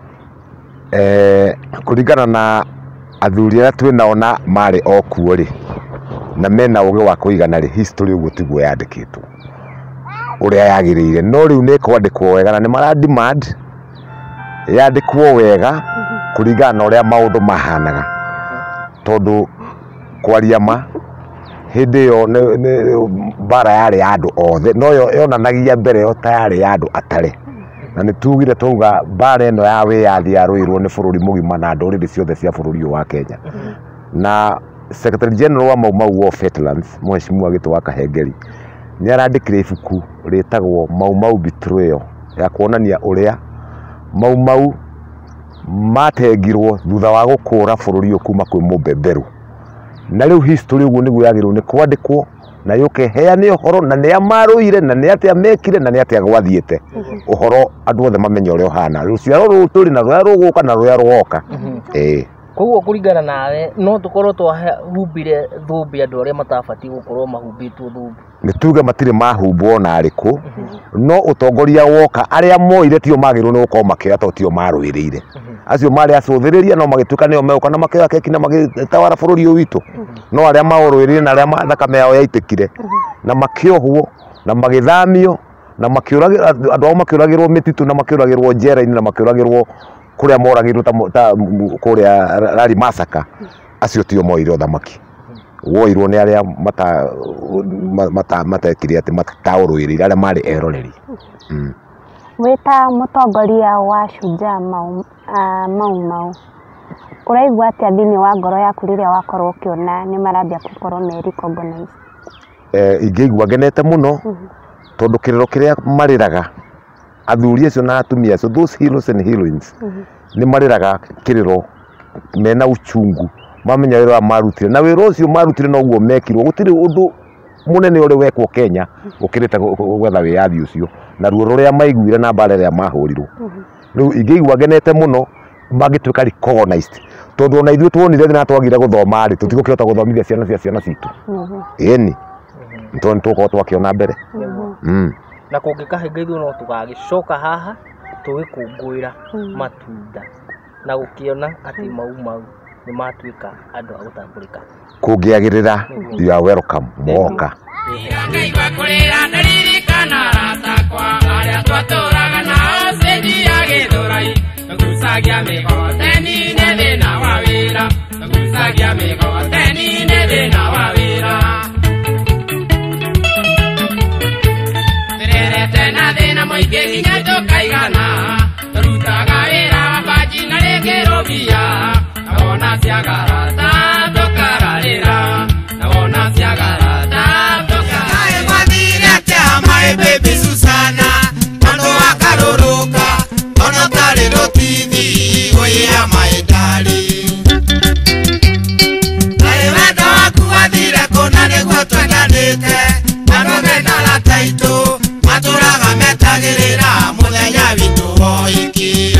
eh kuringana na athuri aria twinaona mari okuo ri na mena uge wa kuigana ri history uguo tiguo yandikitwo uria yagirire no riu ni kwandikwo wega na ni mara demand yandikwo wega kuringana na uria maundu mahanaga tondu kwaria ma hindi yo bara yari andu othe no yo yonanagia mbere yo tayari ya andu atare na ni tugire tuga bara eno ya wiyathi ya ruirwo ni bururi mugima na nduriri ciothe cia bururi wa Kenya na Secretary General wa Mau Mau of Wetlands Mheshimiwa Gitwa Kahengeri ni arandikire ibuku ritagwo Mau Mau Betrayal ya kuonania uria Mau Mau matengirwo thutha wa gukura bururi kuma kwi mubemberu na riu history uguo niguo yagirwo ni kwandikwo na yuke heane uhoro na ni amaruire na ni atia mekire na ni atia gwathiete uhoro andu othe mamenye uria uhana ruciaro ru turi na ruya ruguka na ruya ruoka eh koguo kuringana nawe no tukorwo twahumbire thumbi andu aria matabati gukorwo mahumbitwo thumbi ni tuge matire mahumbwo na ariku no utongoria woka aria moire tio magirwo ni gukorwo makioya to tio maruirire acio mari acuthiriria no magituka nio meuka na makioya keki na magitawara bururi witu no aria maurwirire na aria thakame yao yaitikire na makiohwo na magithamio na makiuragira andu ao makiuragirwo mititu na makiuragirwo njera-ini na makiuragirwo kuria moragirwo ta kuria rari masaka acio tio moire thamaki woirwo ni aria mata mata matekire ati mataurwirire aria mari eroreri wita mutongoria wa Shujaa Mau Mau Mau uraigua atia thini wa ngoro yaku riria wakorwo ukiona ni marambia gukorwo me recognized eh ingeigua ngenete muno tondu kiriro kiria mariraga athuri acio na atumia acio those heroes and heroines ni mariraga kiriro mena uchungu mamenya wira marutire na wira ucio marutire no guo mekirwo gutire undu munene uri wekwo Kenya ukirite gwetha wiyathi ucio na ruo ruria maiguire na mbara ria mahurirwo riu ingeigua ngenete muno magituika recognized tondu ona ithuĩ tuonire na twagire guthoma ri tutigukihota guthomithia ciana cia ciana citu eni tondu tuko twakiona mbere mm na kungikahinga ithuĩ no tugagicoka haha tugikungwira matunda na gukiona ati Mau Mau ni matuika andu a gutambulika kungiagirira you are welcome moka Ngai kurira ndaririkana ratakwa aria twaturaga nao sendi ya githurai gucagia migoteni ne thina wa wira gucagia migoteni ne thina wa wira tererete na thina muingi nginya tukaigana turutaga wira baji na rigirobia nawona ciagarata tukararira nawona ciagarata my baby Susana Tondo wakaruruka Tondo tari rutithi Oya my darling Nai wendo waku wathire kuna niguo twendanite Nano mena rataitu Maturaga metagirira Muthenya witu woiki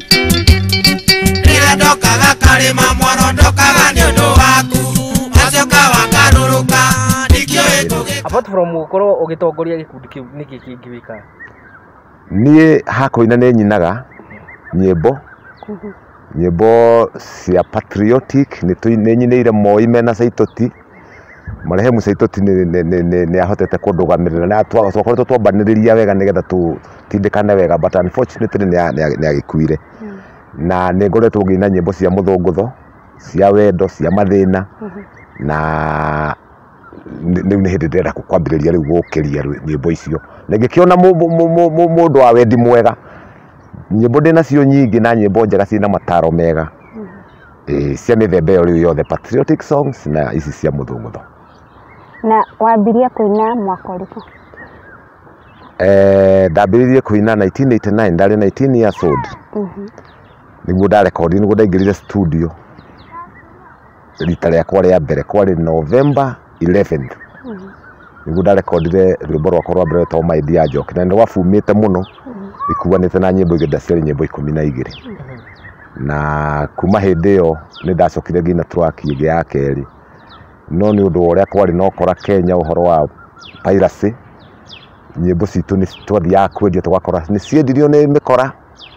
Rira ndokaga karima mwana ndokaga ni undu waku Acioka wakaruruka Nikio from ukorwo ugitongoria gikundi kiu niki kingi wika? Niĩ hakoina nĩ nyinaga nyĩmbo nyĩmbo cia patriotic nĩ nyinĩire Moi mena Saitoti. Marehemu Saitoti nĩ ahotete kũndũgamĩrĩra na twakoretwo twambanĩrĩria wega nĩgetha tũtindĩkane wega, but unfortunately nĩ agĩkuire. Na nĩ ngoretwo ngĩina nyĩmbo cia mũthũngũtho, cia wendo, cia mathĩna, na rĩu nĩ hĩndĩ ndĩrenda kwambĩrĩria rĩu gũkĩria nyĩmbo icio, na ngĩkĩona mũndũ wa wendi mwega. Nyĩmbo ndĩnacio nyingĩ na nyĩmbo njega ciĩna mataro mega cia mĩthemba ĩyo rĩu yothe, patriotic songs na ici cia mũthũngũtho. Na wambirie kũina mwaka ũrĩkũ? Eh, ndambĩrĩirie kũina nineteen eighty-nine, ndarĩ nineteen years old. Nĩguo ndarekondi, nĩguo ndaingĩrire studio rita rĩakwa rĩa mbere, kwarĩ November eleventh. Nĩguo ndarekondire rwĩmbo rwakwa rwa mbere rwĩtagwo My Dear Njoki, na nĩ rwafumĩte mũno, ikuanĩte na nyĩmbo igĩrĩ, ndaciarĩ nyĩmbo ikũmi na igĩrĩ. Na kuma hĩndĩ ĩyo nĩ ndacokire nginya track ĩngĩ ya kerĩ, no nĩ ũndũ wa ũrĩa kwarĩ na ũkora Kenya, ũhoro wa piracy, nyĩmbo citũ nĩ twathiaga kwendia, tũgakora nĩ ciendirio nĩ mĩkora.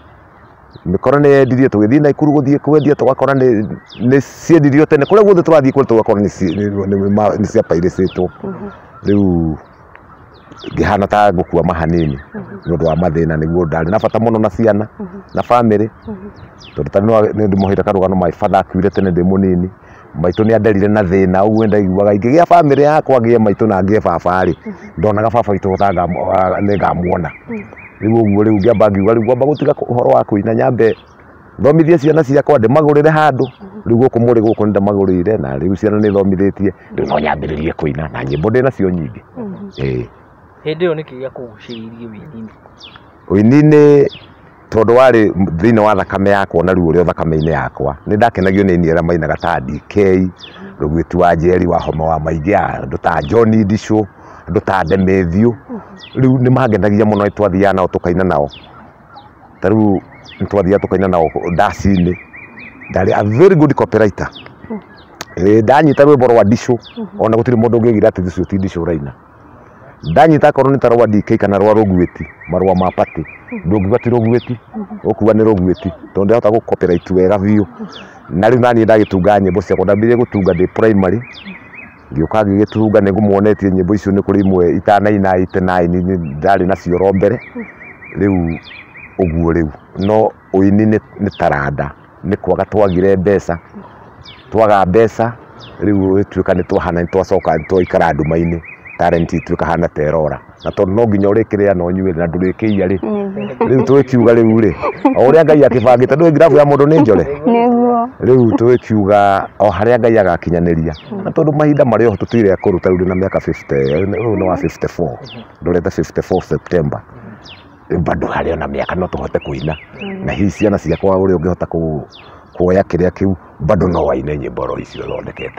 Mĩkora nĩ yendirio, tũgĩthiĩ Naikuru gũthiĩ kwendia, tũgakora nĩ ciendirio tene, kũrĩa guothe tũrathiĩ kũrĩa tũgakora nĩ cia pairicĩtwo. Rĩu ngĩhana ta ngũkua mahanini nĩ ũndũ wa mathĩna, nĩguo ndarĩ na bata mũno na ciana na bamĩrĩ, tondũ ta nĩ ndĩmohire karũgano, my father akuire tene ndĩ mũnini, maitũ nĩ anderire na thĩna, ũguo ndaiguaga ingĩgĩa bamĩrĩ yakwa, ngĩe maitũ na ngĩe baba-rĩ, ndonaga baba witũ nĩ ngamuona. Rĩu ũguo rĩu ngĩamba ngiuga rĩu ngwamba gũtiga ũhoro wa kũina, nyambe thomithie ciana ciakwa, ndĩmagũrĩre handũ. Rĩu gũkũ mũrĩ gũkũ nĩ ndĩmagũrĩire, na rĩu ciana nĩ thomithĩtie, rĩu no nyambĩrĩrie kũina, na nyĩmbo ndĩnacio nyingĩ. Hĩndĩ ĩyo nĩkĩ gĩakũgucĩrĩirie wĩini-inĩ? Wĩini-inĩ tondũ warĩ thĩinĩ wa thakame yakwa, na rĩu ũrĩ thakame-inĩ yakwa, nĩ ndakenagio nĩ aini arĩa mainaga ta D K, Rũgwĩti wa Njeri, Wahoma wa Maingĩ, andũ ta John Ndicũ, andũ ta Ndemethio. Rĩu nĩ mangenagia mũno, twathiaga nao tũkaina nao. Ta rĩu nĩ twathiaga tũkaina nao ndaci-inĩ, ndarĩ a very good copywriter. Ndanyita rwĩmbo rwa Ndicũ, ona gũtirĩ mũndũ ũngĩgira atĩ Ndicũ ti Ndicũ ũraina. Ndanyita korwo nĩ ta rwa D K kana rwa Rũgwĩti, marũa ma pati, ndũngiuga ti Rũgwĩti, ũkuga nĩ Rũgwĩti, tondũ ndĩhota gũ copyright wega biũ. Na rĩu naniĩ ndagĩtunga nyĩmbo ciakwa, ndambĩrĩirie gũtunga ndĩ primary, ngĩũka ngĩgĩtunga, nĩ ngũmuonetie nyĩmbo icio nĩ kũrĩ imwe itanaina eighty-nine ndarĩ nacio ro mbere. Rĩu ũguo rĩu, no ũini nĩ taranda, nĩ kwaga twagire mbeca, twaga mbeca rĩu ĩtuĩka nĩ twahana nĩ twacoka nĩ twaikara nduma-inĩ, talent ituĩka hana terora, na tondũ no nginya ũrĩkĩrĩa no nyuĩre na ndũrĩkĩia rĩ, rĩu twĩkiuga rĩu rĩ, o ũrĩa Ngai akĩbangĩte, ndũĩ ngirabu ya mũndũ nĩ njore. Rĩu twĩkiuga o harĩa Ngai agakinyanĩria, na tondũ mahinda marĩa o tũtũire kũruta rĩu na mĩaka fifty, ũyũ nĩ wa fifty-four, ndũrete fifty-four September, bado harĩ ona mĩaka no tũhote kũina, na hihi ciana ciakwa ũrĩa ũngĩhota kuoya kĩrĩa kĩu, bado no waine nyĩmbo ro icio thondekete.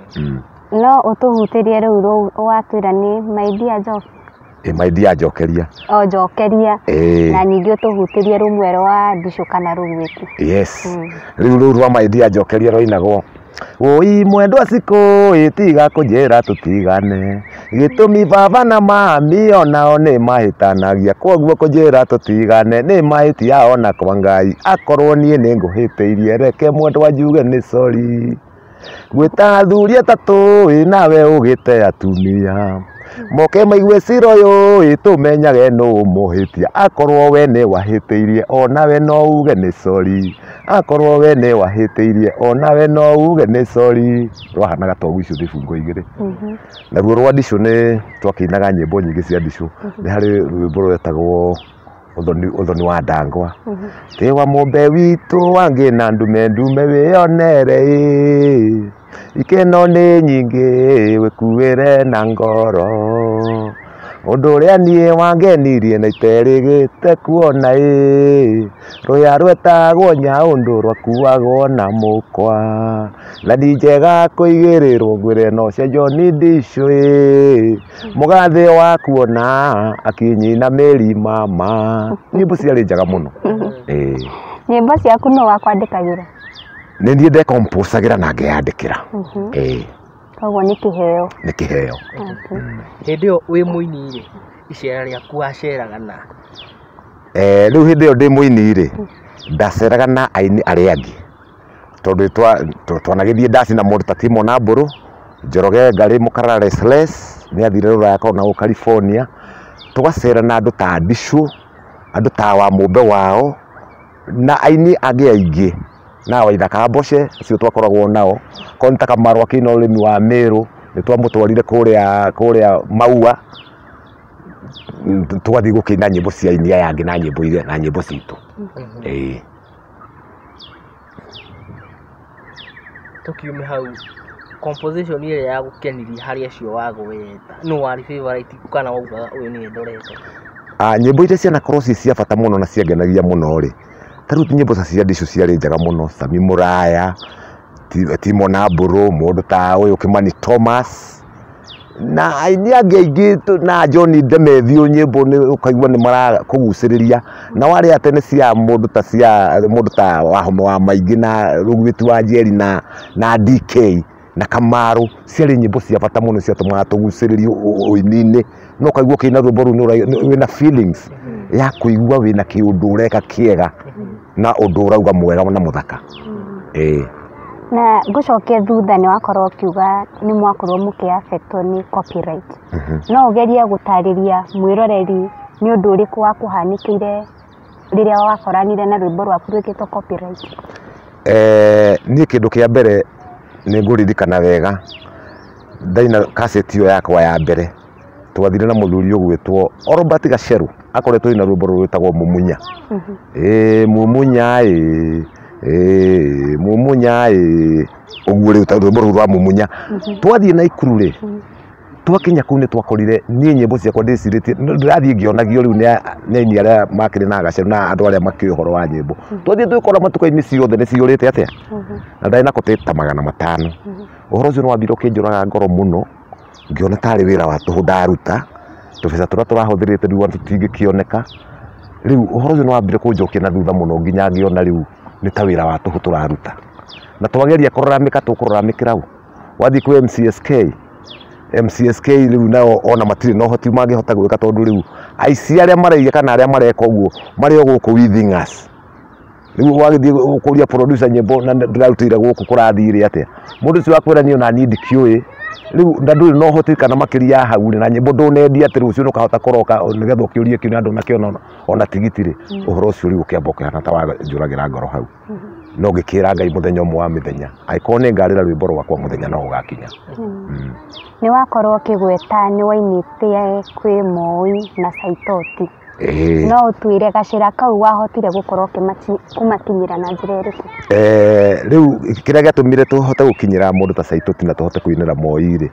No ũtũhutĩrie rĩu rũu watwĩra nĩ My Dear Njoki? My Dear Njokeria. O Njokeria, na ningĩ ũtũhutĩrie rũmwe rwa Ndicũ kana Rũgwĩti. Yes, rĩu rũu rwa My Dear Njokeria rũinagwo: Oi mwendwa cikũ ĩtiga kũnjĩra tũtigane, gĩtũmi baba na mami onao nĩ mahĩtanagia, koguo kũnjĩra tũtigane nĩ mahĩtia ona kwa Ngai, akorwo niĩ nĩ ngũhĩtĩirie reke mwendwa njuge nĩ sorry. Gwĩta athuri atatũ ĩ nawe ũgĩte atumia, moke maigue cira ũyũ ĩtũmenyage nũ mũhĩtia, akorwo we nĩ wahĩtĩirie onawe no uge nĩ sorry, akorwo we nĩ wahĩtĩirie onawe no uge nĩ sorry. Rwahanaga togu icio ndĩbungo igĩrĩ. Naruo rwa Ndicũ nĩ twakĩinaga nyĩmbo nyingĩ cia Ndicũ, nĩ harĩ rwĩmbo rwetagwo ũthoni wa ndangwa, tĩ wa mũmbe witũ wangĩ na ndume ndume wĩonere ĩ, ikeno nĩ nyingĩ wĩkuĩre na ngoro, ũndũ ũrĩa niĩ wangenirie na iterĩgĩte kuona ĩ, rũya rwetagwo nyaũndũ rwakuagwo na mũkwa, na ni njega kũigĩrĩrwo ngwĩre no cia John Ndicũ ĩ, mũgathĩ wa kuona akinyina mĩri mama. Nyĩmbo ciarĩ njega mũno. Nyĩmbo ciaku no wakwandĩkagĩra? Nĩ niĩ ndekompũcagĩra na ngeyandĩkĩra. Koguo nĩ kĩheo. Nĩ kĩheo. Hĩndĩ ĩyo wĩ mũini rĩ, icera rĩaku waceraga na Eh, rĩu hĩndĩ ĩyo ndĩ mũini rĩ, ndaceraga na aini arĩa angĩ. Tondũ twanagĩthiĩ ndaci na mũndũ ta Timo na Mbũrũ, Njoroge Ngarĩ Mũkara Restless, nĩ athire rũraya kana gũ California. Tũgacera na andũ ta Ndicũ, andũ ta wa Mũmbe wao, na aini angĩ aingĩ. Na Waithaka Mboce, acio twakoragwo nao. Korwo ta Kamarũ akĩina ũrĩmi wa Mĩrũ, nĩ twamũtwarire kũrĩa kũrĩa Maua. Tũgathiĩ gũkĩina nyĩmbo cia aini aya angĩ na nyĩmbo iria na nyĩmbo citũ. Ĩĩ. Tukiume hau, composition ile ya gũkenirie harĩ acio wagweta no wari favorite kana waugaga ũyũ nĩ ndorete? Ah, nyĩmbo iria cianakorwo ci cia bata mũno na ciangenagia mũno rĩ, ta rĩu nyĩmbo cia Ndicũ ciarĩ njega mũno. Sami Mũraya, Timo na Mbũrũ, mũndũ ta ũyũ Kimani Thomas, na aini angĩ aingĩ na John Ndemethio, nyĩmbo nĩ ũkaigua nĩ marakũgucĩrĩria. Na warĩ atĩ nĩ cia mũndũ ta cia mũndũ ta Wahome wa Maingĩ na Rũgwĩti wa Njeri na na D K na Kamarũ, ciarĩ nyĩmbo cia bata mũno ciatũmaga tũgucĩrĩrio ũini-inĩ. No ũkaigua ũkĩina rwĩmbo rũu wĩna feelings ya kũigua wĩna kĩũndũ ũreka kĩega na ũndũ ũrauga mwega na mũthaka. Ĩĩ. Na ngũcokia thutha nĩ wakorwo ũkiuga nĩ mwakorwo mũkĩ-affectwo nĩ copyright. No ũgerie gũtarĩria mwĩroreri nĩ ũndũ ũrĩkũ wakũhanĩkĩire rĩrĩa wakoranire na rwĩmbo rwaku rwĩkĩtwo copyright? Eh, niĩ kĩndũ kĩa mbere nĩ ngũririkana wega ndaina cassette ĩyo yakwa ya mbere, twathire na mũthuri ũgwĩtwo Robert Gaceru, akoretwo ina rwĩmbo rwĩtagwo Mumunya. Ĩĩ Mumunya ĩĩ ĩĩ Mumunya ĩĩ, ũguo rĩu rwĩmbo rũu rwa Mumunya. Twathiĩ Naikuru rĩ, twakinya kũu nĩ twakorire niĩ nyĩmbo ciakwa ndĩcirĩtie ndĩrathiĩ ngĩonagio rĩu nĩ aini arĩa makĩrĩ na Gaceru na andũ arĩa makĩũĩ ũhoro wa nyĩmbo. Twathiĩ twĩkora matuka-inĩ ciothe nĩ ciũrĩte atĩa, na ndarĩ nako ta magana matano. Ũhoro ũcio nĩ wambire ũkĩnjũraga ngoro mũno, ngĩona tarĩ wĩra wa tũhũ ndaruta, tũbeca tũrĩa tũrahũthĩrĩte rĩu tũtingĩkĩoneka. Rĩu ũhoro ũcio nĩ wambire kũnjokia na thutha mũno, nginya ngĩona rĩu nĩ ta wĩra wa tũhũ tũraruta. Na twageria kũroramĩka tũkũroramĩkĩra u, wathiĩ kwĩ M C S K, M C S K rĩu nao ona matirĩ na ũhoti mangĩhota gwĩka, tondũ rĩu aici arĩa maraiga kana arĩa mareka ũguo marĩ o gũkũ within us. Rĩu wagĩthiĩ gũkũria producer nyĩmbo na ndĩrarutĩire gũkũ kũrathiire atĩa, mũndũ ũcio wakwĩra niĩ ona niĩ ndikĩũĩ. Rĩu na ndũrĩ na ũhoti kana makĩria hau na nyĩmbo ndũnendia atĩ rũciũ nĩũkahota kũroka nĩgetha ũkĩũrie kĩu na andũ nakĩona ona tigiti rĩ. Ũhoro ũcio rĩu ũkĩamba ũkĩhana ta wanjũragĩra ngoro hau. No ngĩkĩra Ngai mũthenya ũmwe wa mĩthenya angĩkorwo nĩ ngarĩra rwĩmbo rwakwa mũthenya no ũgakinya. Nĩ wakorwo ũkĩgweta nĩ wainĩte kwĩ Moi na Saitoti. No ũtwĩre gacĩra kau wahotire gũkorwo kũmakinyĩra na njĩra ĩrĩkũ? Eh, rĩu kĩrĩa gĩatũmire tũhote gũkinyĩra mũndũ ta Saitoti na tũhote kũinĩra Moi rĩ,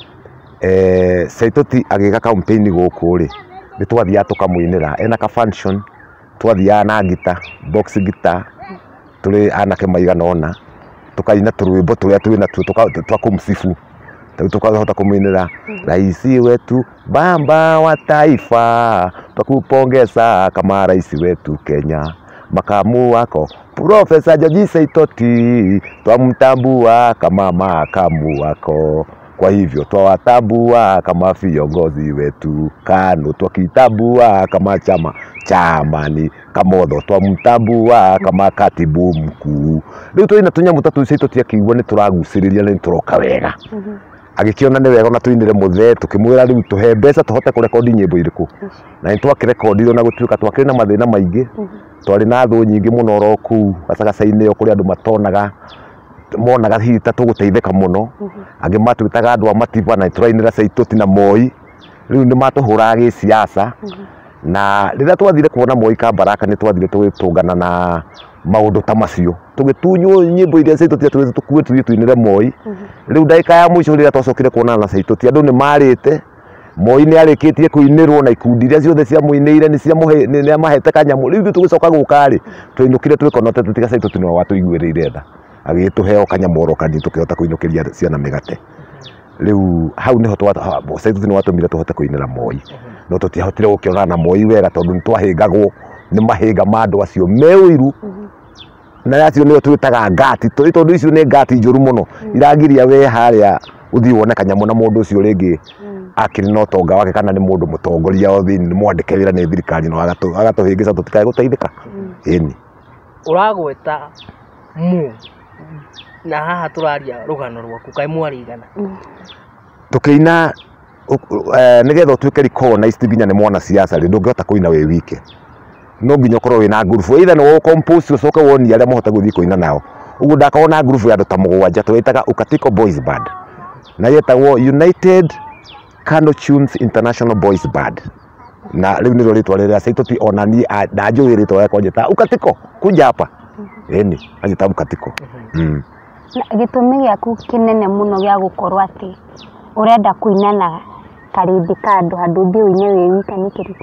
eh, Saitoti agĩka campaign gũkũ rĩ, nĩ twathiaga tũkamũinĩra ena ka function, twathiaga na ngita box guitar, tũrĩ anake maigana ũna, tũkaina tũrwĩmbo tũrĩa twĩ natuo twa kũmsifu. Tukahota kumuinĩra rais wetu baba wa taifa, twakupongeza kama rais wetu Kenya, makamu wako Profesa George Saitoti, twamtambua kama makamu wako. Kwa hivyo twawatambua kama viongozi wetu, KANU twakitambua kama chama cha Amani, Kamotho twamtambua kama katibu mkuu. Rĩu twĩna tũnyamũ ta tũu Saitoti akĩigua nĩ tũragucĩrĩria na nĩ tũroka wega. Agĩkĩona nĩ wega na tũinĩre mũthee, tũkĩmwĩra rĩu tũhe mbeca tũhote kũrekondi nyĩmbo irĩkũ. Na nĩ twakĩrekondirwo na gũtuĩka twakĩrĩ na mathĩna maingĩ, twarĩ na thũ nyingĩ mũno oro kũu gacagaca-inĩ ĩyo kũrĩ andũ matonaga monaga hihi ta tũgũteithĩka mũno. Angĩ matwĩtaga andũ a matiba na tũrainĩra Saitoti na Moi, rĩu nĩ matũhũraga gĩciaca. Na rĩrĩa twathire kuona Moi Kambaraka nĩ twathire tũgĩtũngana na maũndũ ta macio, tũgĩtunywo nyĩmbo iria Saitoti atwĩrĩte tũkue tũthiĩ tuinĩre Moi. Rĩu ndagĩka ya mũico rĩrĩa twacokire kuonana na Saitoti, andũ nĩ marĩte, Moi nĩ arĩkĩtie kũinĩrwo na ikundi iria ciothe ciamũinĩire nĩ amahete kanyamũ. Rĩu tũgĩcoka gũka rĩ, twainũkire twĩkonete tũtiga Saitoti nĩwe watũiguĩrĩire tha, agĩtũhe o kanyamũ oro kanini tũkĩhota kũinũkĩria ciana mĩgate. Rĩu hau nĩho Saitoti nĩ watũmire tũhote kũinĩra Moi, no tũtiahotire gũkĩonana na Moi wega tondũ nĩ twahĩngagwo nĩ mahĩnga ma andũ acio me ũiru. Na acio nĩo twĩtaga ngati, tondũ icio nĩ ngati njũru mũno, iragiria we harĩa uthi wone kanyamu na mundu ucio ringi akiri no tonga wake kana ni mundu mutongoria o thini mwandike wira ni thirikari no agatu agatuhingica tutikae guteithika ini uragweta mu na haha turaria rugano rwaku kai mwarigana tukiina nigetha tuike recognized nginya ni mwana siasa ri ndungihota kuina we wike no nginya ukorwo wina group either no compose ucoke woni aria mohota guthii kuina nao ugu ndakona group ya andu ta mugwanja twitaga Ukatiko Boys Band na yetagwo United Kano Tunes International Boys Band na riu niro ritwa riria saitoti ona ni na njuwi ritwa yakwa njita Ukatiko kuja hapa eni ajita Ukatiko mm gitumi giaku kinene muno gia gukorwo ati urenda kuinana karindi kandu handu thi uine we wika ni kiriku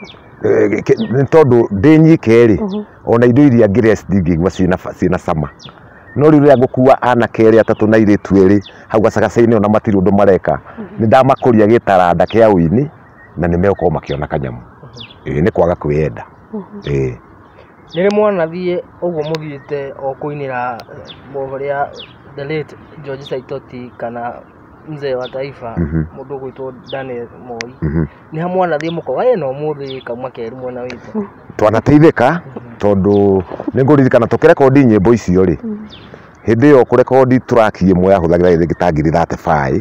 ni tondu ndinyike ri ona indo iria ngires ndingigwa cina cina sama no riu ria ngukua ana keri atatu na ire tweri hau gacagacaini ona matiri undu mareka ni ndamakuria gitaranda kia uini na ni meko makiona kanyamu eh ni kwaga kwiyenda eh nire mwana thie uguo muthiite o kuinira mohoria the late George Saitoti kana mzee wa taifa mundu gwitwo Daniel Moi ni hamwana thie muko wae no muthi kamwa keru mwana witu twanateithika tondu ninguririkana tukirekondi nyimbo icio ri hindi yo kurekondi track imwe yahuthagira igitangiri thirty-five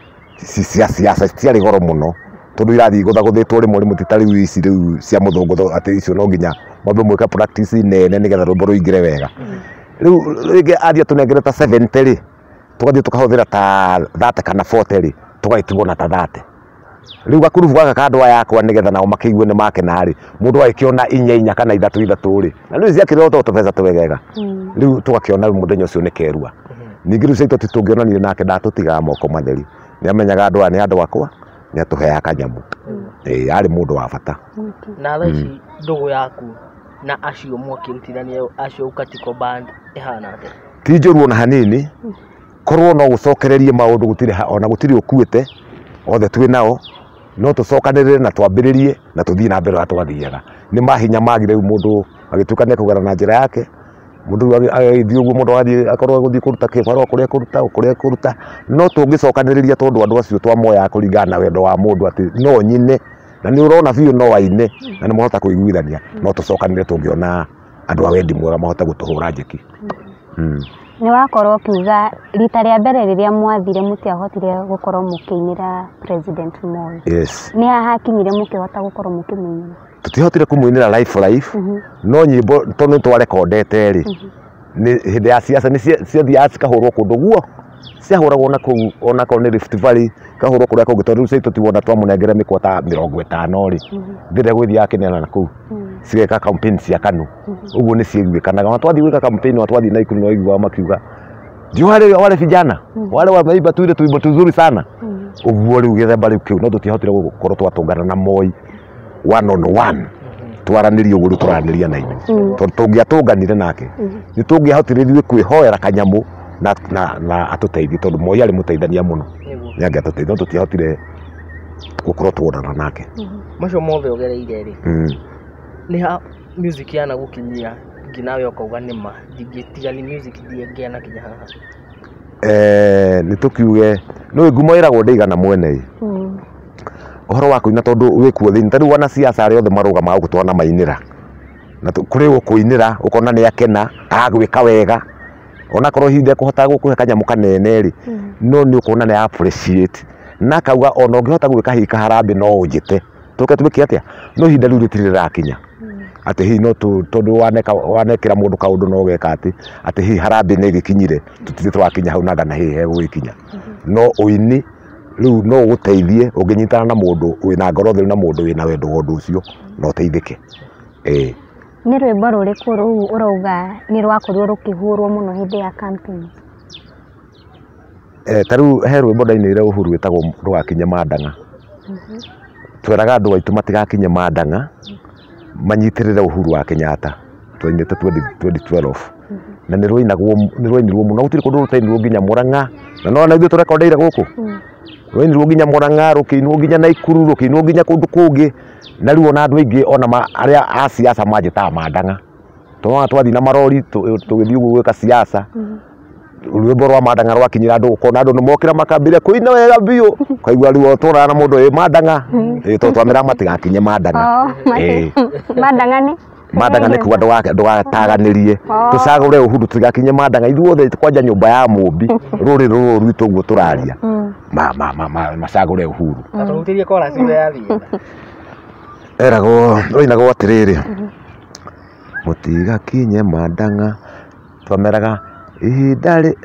cia siasa ciari goro muno tondu irathi guthaguthitwo rimwe rimwe titari ici riu cia muthungu ati icio no nginya mwambe mwika practice nene nigetha rumbo ruingire wega riu ringi athia tunengereta seventy ri tugathie tukahuthira ta thirty kana forty ri tugaitigwo na ta thirty riu gakurubu gaka kandwa yakwa nigetha nao makigwe ni make nari mundu aikiona inya inya kana ithatu ithatu ri na riu ziakire to tupeza tuwegega riu tugakiona muthenya ucio ni kerua ningi riu saito tutungionanire nake ndatutiga moko matheri ni amenyaga andu ani andu akwa ni atuhea kanyamu eh ari mundu wa bata na thaici ndugu yaku na acio mwakirutithania acio Ukatiko Band ihana ate ti njuru ona hanini korwo no gucokererie maundu gutire ona gutire ukuite othe twi nao no tucokanirire na twambiririe na tuthii na mbere atwathiaga ni mahinya magire riu mundu agitukania kugera na njira yake mundu agithii uguo mundu athii akorwo guthii kuruta kibaro kuria kuruta kuria kuruta no tungicokaniriria tondu andu acio twamoya kuringana na wendo wa mundu ati no nyine na ni urona biu no waine na ni mohota kuiguithania no tucokanire tungiona andu a wendi mwega mahota gutuhura njeki mm ni wakorwo kiuga rita ria mbere riria mwathire mutiahotire gukorwo mukiinira President Moi yes ni haha kinyire mukihota gukorwo mukimenyera tutihotire kumuinira life life no nyimbo tondu twarekondete ri ni hindi ya siasa ni cia thia cikahurwo kundu guo ciahuragwo na kuu ona ko ni Rift Valley kahurwo kuria kungi tondu cio tutiwona twamunengere mikwata mirongo itano ri ndire gwithia akinena na kuu cigeka campaign cia Kanu uguo ni ciiguikanaga na twathi gwika campaign wa twathi na ikuru no igwa makiuga ndio wale wale vijana wale wameiba tuile tuibo tuzuri sana uguo riu githemba riu kiu no tutihotire gukorwo twatungana na Moi one on one twaranirie uguo turaniria na ine tondu tungiatunganire nake ni tungiahotire ithuĩ kwihoera kanyamu na na na atuteithie tondu Moi ari muteithania muno ni angiatuteithia no tutihotire gukorwo tuonana nake macio mothe ogereire ri ni ha music yana gukinyia nginawe ukauga nima ndingĩtigani music ndiengeana kinya haha eh ni tukiuge no ngumo iragwo ndeigana mwene uhoro wa kuina tondu wikuo thini tari wana siasa ari othe marugama gutwana mainira na kuri ukuinira ukona ni akena agwika wega ona korwo hinde kuhota gukuhe kanyamu kanene ri no ni ukona ni appreciate na kauga ona ungihota gwika hika harambe no unjite tuke tubiki atia no hinde riu ritirira kinya ati hi no tondu waneka wanekira mundu kaundu no geka ati ati hi harambe ni gikinyire tutire twakinya hau naga na hi he gwikinya no uini riu no guteithie unginyitana na mundu wina ngoro theru na mundu wina wendo wa undu ucio no teithike eh ni rwimbo ruriku ruu urauga ni rwakorirwo rukihurwo muno hindi ya campaign eh taru he rwimbo ndainire Uhuru witagwo rwakinye Madanga tweraga andu aitu matigakinye Madanga manyitirire Uhuru wa Kenyatta twainite twenty twelve na ni rwinagwo ni rwinirwo muno gutiri kundu rutainirwo nginya Murang'a na no na ithu turekondeire guku rwinirwo nginya Murang'a rukiinwo nginya Naikuru rukiinwo nginya kundu kungi na riu ona andu aingi ona aria a siasa majita Madanga twa twathi na marori tugithii uguo gwika siasa rwimbo rwa Mandanga rwakinyira andu ukona andu nimokira makambire kuina wega biu kaigua riu tura na mundu e Mandanga eh to twamira matigakinye Mandanga eh Mandanga ni Mandanga ni kuwa ndwa ndwataganirie tucagure Uhuru tigakinye Mandanga ithuothe kwanja nyumba ya mumbi ruri ruru rwitu guo turaria ma ma ma macagure Uhuru atutirie kora ciure ya thia erago roinago atiriri mutigakinye Mandanga twameraga ihinda ri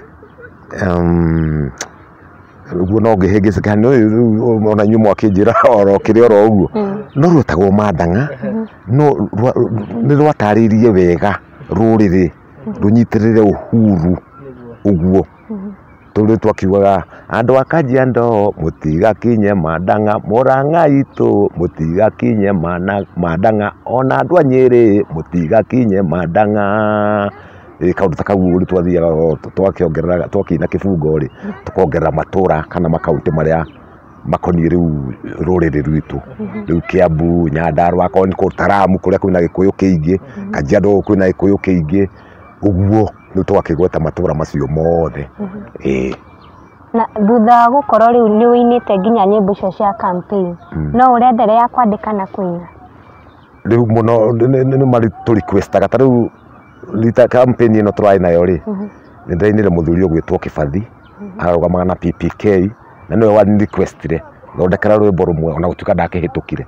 um uguo no ngihingicika no ona nyumo akinjira oro kiri oro uguo no rutagwo Mandanga no ni rwataririe wega ruriri runyitirire Uhuru uguo turi twakiugaga andu akajia ndo mutigakinye Mandanga Murang'a itu mutigakinye Mandanga ona andu a Nyeri mutigakinye Mandanga e kaundu takaguo ri twathiaga twakiongerera twakina kibungo ri tukongerera matura kana makaunti maria makoni riu ruriri rwitu riu Kiambu Nyandarua koni ko Taramu kuria kwina Gikuyu kiingi Kajiado kwina Gikuyu kiingi uguo ni twakigweta matura macio mothe eh na thutha gukorwo riu ni winite nginya nyimbo cio cia campaign no urenderea kwandika na kuina riu muno ni mari tu requestaga ta riu lita campaign ino turai nayo ri ni ndainire muthuri ogwitwo Kibathi arugamaga na P P K na niwe wa requestire thondekera rwimbo rumwe ona gutuka ndakihitukire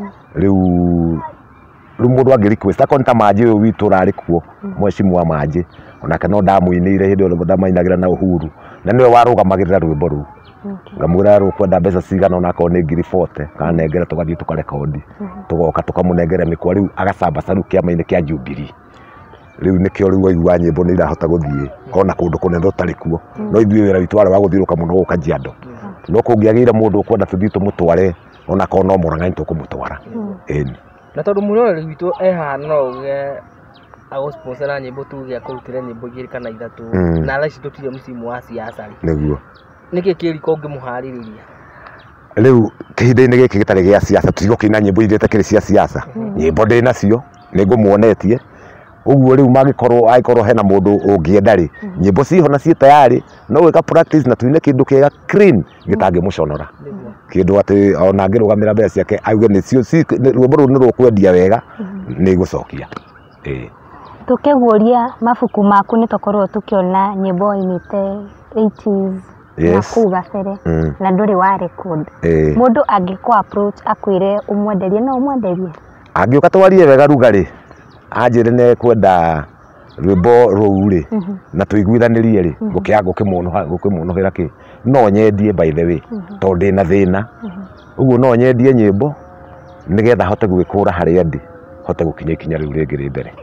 riu riu mundu angi request akonta maji uyu witu rari kuo mwecimu maji onake no ndamuinire hindi ole ndamainagira na Uhuru na niwe warugamagirira rwimbo ru ngamwira rukwenda mbeca cigana onako ni ngiri forty kana ngere tugathii tukarekodi tugoka tukamunengere mikwa riu agacamba caru kiama-ini kia Jubilee riu nikio riu aigua nyimbo ni irahota guthii ona kundu kunene utari kuo no ithuĩ wĩra witũ warĩ wa gũthiũrũka mũno gũka Kajiado no kũngĩagĩire mũndũ ũkwenda tũthiĩ tũmũtware ona korwo no Murang'a nĩtũkũmũtwara ĩni na tondũ mũroreri witũ ehana no uge agũsponsora nyimbo tuge akũrutĩre nyimbo igĩrĩ kana ithatũ na thaa ici tũtirĩ msimu wa siasa nĩguo nĩkĩ kĩriko ũngĩmũharĩrĩria riu kĩhinda-inĩ gĩkĩ gĩtarĩ gĩa siasa tũtigũkĩina nyimbo iria itakĩrĩ cia siasa nyimbo ndĩ nacio nĩngũmuonetie uguo riu magikorwo aikorwo hena mundu ungienda ri nyimbo ciho na cie tayari no weka practice na tuine kindu kiega clean gitangimuconora kindu ati ona ngirugamira mbeca ciake auge nicio rwimbo ru ni rukwendia wega ni gucokia eh tukiguria mabuku maku ni tokorwo tukiona nyimbo imite eighties na kuga sere na nduri wa record mundu angikwa approach akwire umwenderie no umwenderie angiuka twarie wega rugari anjire ne kwenda rwimbo ruu ri na tuiguithanirie ri gukia gukimuno gukimunohera ki no nyendie by the way to ndi na thina uguo no nyendie nyimbo nigetha hote gwikura haria ndi hote gukinya ikinya riu ringi ri mbere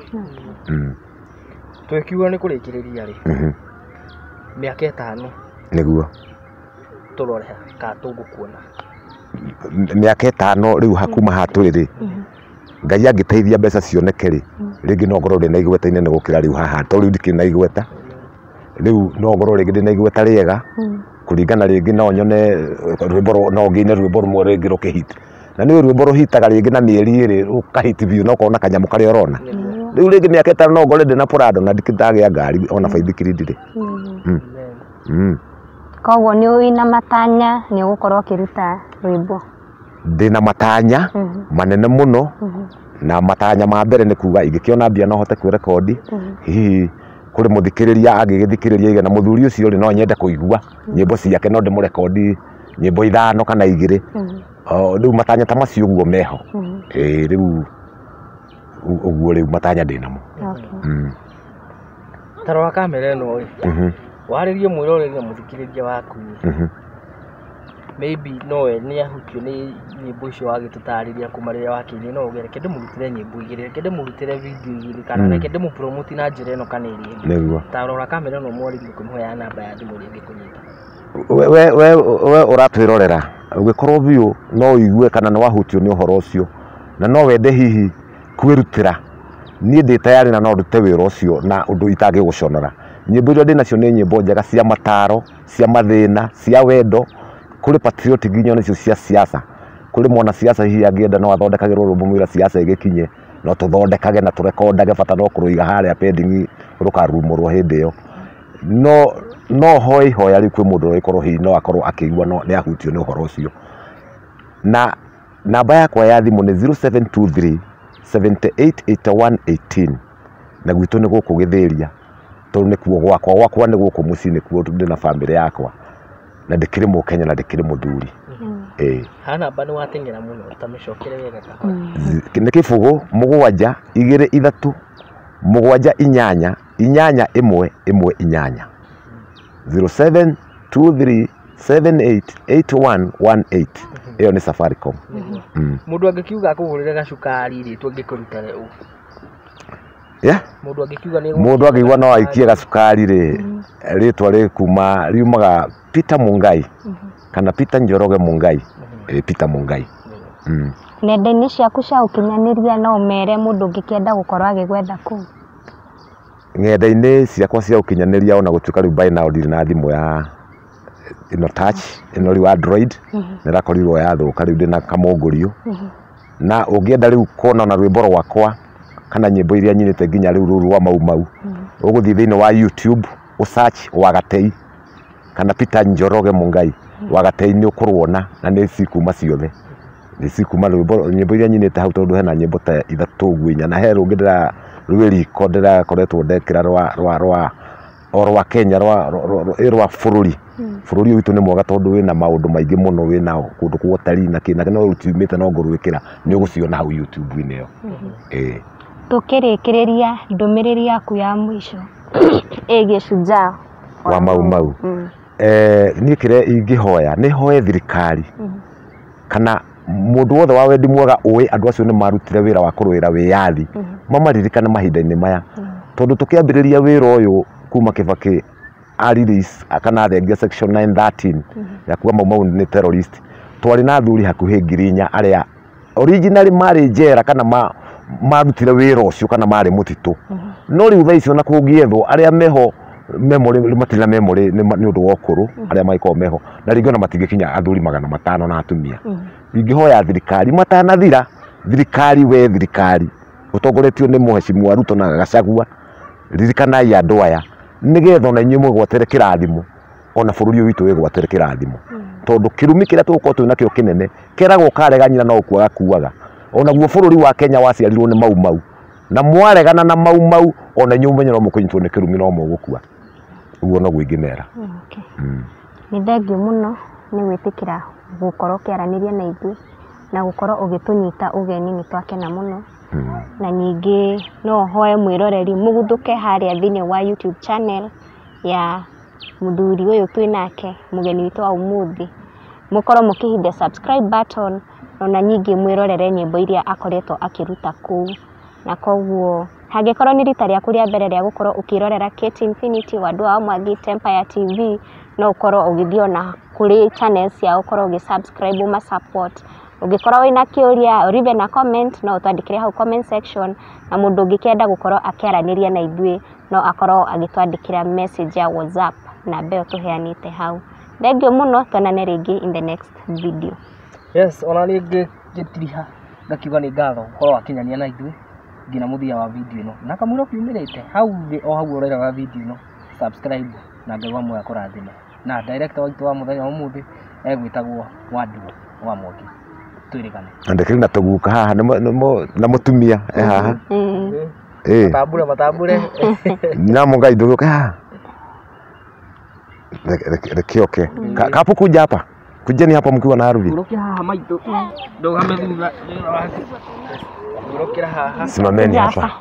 twekiuga ni kurikiriria ri miaka itano niguo turore ka tugukuona miaka itano riu hakuma haturi ri Ngai angiteithia mbeca cioneke ri ringi no ngorwo ndi na igweta inene gukira riu haha to riu ndikiri na igweta riu no ngorwo ringi ndi na igweta riega kuringana ringi no nyone rwimbo no ngine rwimbo rumwe ringi rukihit na ni rwimbo ruhitaga ringi na mieri iri rukahit biu no kona kanyamu kari orona riu ringi miaka itano no ngorwo ndi na Prado na ndikithagia ngari ona baithikiri ndire koguo ni wina matanya ni gukorwo kiruta rwimbo ndina matanya manene muno na matanya ma mbere ni kuga ingikiona mbia no hote kwirekodi hihi kuri muthikiriria agigithikiriria iga na muthuri ucio ri no nyende kuigua nyimbo ciake no ndimurekodi nyimbo ithano kana igiri riu matanya ta macio guo meho eh riu uguo riu matanya ndinamo tarora kamera ino ri waririe mwiroreri muthikiriria waku maybe no ni ahutio ni nyimbo icio wagitutariria kumariria wakinya no ugere kende murutire nyimbo igire kende murutire video igire kana ne kende mu promote na njira ino kana iri niguo tarora kamera no mwaririe kumuhoya namba ya thimu ringi kunyita we we we uratwirorera ugikorwo biu no igue kana no wahutio ni uhoro ucio na no wende hihi kwirutira ni ndi tayari na no ndute wira ucio na undu itangi guconora nyimbo iria ndinacio ni nyimbo njega cia mataro cia mathina cia wendo kuri patriotic nginya nicio cia siasa kuri mwana siasa hihi angienda no athondekagirwo rwimbo mwira siasa igikinye no tuthondekage na turekondage bata no kuruiga haria pending rukarumurwo hindi yo no no hoi hoya ri kwi mundu ikorwo hi no akorwo akigwa no ni ahutio ni uhoro ucio na namba yakwa ya thimu ni zero seven two three seven eight eight one one eight na gwitu ni guku Githiria tondu ni kuo gwakwa gwakwa ni guku muci ni kuo ndi na family yakwa na ndikiri mu Kenya na ndikiri muthuri eh ha namba ni watengera muno utamicokere wega kahora ni kibugu mugwanja igiri ithatu mugwanja inyanya inyanya imwe imwe inyanya zero seven two three seven eight eight one one eight iyo ni Safaricom. Mundu angikiuga akugurire gacukari ri tungikuruta ru yeah mundu angikiuga ni mundu angigwa no aikie gacukari ri ritwa ri kuma riumaga Peter Mungai kana Peter Njoroge Mungai eh Peter Mungai. mm nenda-inĩ ciaku cia ũkinyanĩria no ũmere mũndũ ũngĩkĩenda gũkorwo agĩgwetha kũu? Ng'enda-inĩ ciakwa cia ũkinyanĩria ona gũtuĩka rĩu by now ndirĩ na thimũ ya ino touch ino rĩu Android nĩrakorirwo yathũka rĩu ndĩna kamũngũrio na ũngĩenda rĩu kuona na rwĩmbo rwakwa kana nyĩmbo iria nyinĩte nginya rĩu rũrũ rwa mau mau ũgũthiĩ thĩinĩ wa YouTube u search Wagatei kana Peter Njoroge Mungai Wagatei nĩ ũkũrwona na nĩ cikuma ciothe nĩ cikuma rwĩmbo nyĩmbo iria nyinĩte hau tondũ hena nyĩmbo ta ithatũ gwinya na he rũngĩ ndĩra rwĩri kodera koretwo ndekĩra rwa rwa rwa orwa Kenya rwa rwa bũrũri bũrũri witũ nĩ mwega tondũ wĩna maũndũ maingĩ mũno wĩna kũndũ kwa ũtari na kĩna no rũtumĩte no ngũrwĩkĩra nĩ ũgũciona hau YouTube-inĩ ĩyo eh tukĩrĩkĩrĩria ndũmĩrĩri yaku ya mũico ĩgiĩ Shujaa wa mau mau eh niĩ kĩrĩa ingĩhoya nĩ hoye thirikari kana mundu wothe wa wendi mwega uwe andu acio ni marutire wira wa kurwira wiyathi mamaririkana mahinda-inĩ maya tondu tukiambiriria wira uyu kuma Kibaki a release akana thengia section nine thirteen ya kuwa mau mau ni terrorist twari na thuri hakuhi ngirinya aria originally mari njera kana ma marutire wira ucio kana mari mutitu no riu thaicio na kungiethwo aria meho memory matila memory ni undu wa ukuru aria maiko meho na ringo na matingikinya athuri magana matano na atumia ingihoya thirikari matanathira thirikari we thirikari utongoretio ni muheshimiwa Ruto na Gachagua ririkanai andu aya nigetha na inyuĩ mwĩgwatere kĩrathimo ona bũrũri witũ wĩgwatere kĩrathimo tondu kirumi kĩrĩa tũgũkorwo twĩ nakĩo kĩnene keragwo kareganyina no kuaga kuaga ona guo bũrũri wa Kenya waciarirwo ni mau mau na mwaregana na mau mau ona inyuĩ mũmenye no mũkũnyitwo nĩ kĩrumi no mũgũkua uguo no gwĩngĩmera. Okay. Nĩ thengiũ mũno nĩ gwĩtĩkĩra gũkorwo ũkĩaranĩria na ithuĩ na gũkorwo ũgĩtũnyita ũgeni nĩ twakena mũno. Na ningĩ no hoye mwĩroreri mũguthũke harĩa thĩinĩ wa YouTube channel ya mũthuri ũyũ twĩ nake mũgeni witũ wa ũmũthĩ mũkorwo mũkĩhitha subscribe button na nyingĩ mwĩrorere nyĩmbo iria akoretwo akĩruta kũu na koguo hangĩkorwo nĩ rita rĩaku rĩa mbere rĩa gũkorwo ũkĩrorera Kate Infinity Wandũ wa Mwangi Empire T V no ũkorwo ũgĩthiĩ ona kũrĩ channel ciao ũkorwo ũgĩ-subscribe uma support ũngĩkorwo wĩna kĩũria or even na comment no ũtwandĩkĩre hau comment section na mũndũ ũngĩkenda gũkorwo akĩaranĩria na ithuĩ no akorwo agĩtwandĩkĩra message ya WhatsApp na mbeo tũheanĩte hau. Thengiũ mũno tuonane rĩngĩ in the next video. Yes, ona ningĩ ngĩtiriha ngakiuga nĩ ngatho gũkorwo akinyania na ithuĩ nginya mũthia wa video ĩno na kamũira kiumĩrĩte hau o hau ũreraga video ĩno subscribe na Ngai wa muoyo akũrathime na director witũ wa mũthenya wa ũmũthĩ egwĩtagwo Wandũ wa Mwangi twĩrĩgane andĩkĩrĩ na tũguka haha na mũtumia e haha eh matambure matambure na Mungai ndũgũka haha rekioke kapo kuja hapa kujeni hapa mkiwa na harusi urokia haha maitũ ndogame thutha urokira haha simameni hapa.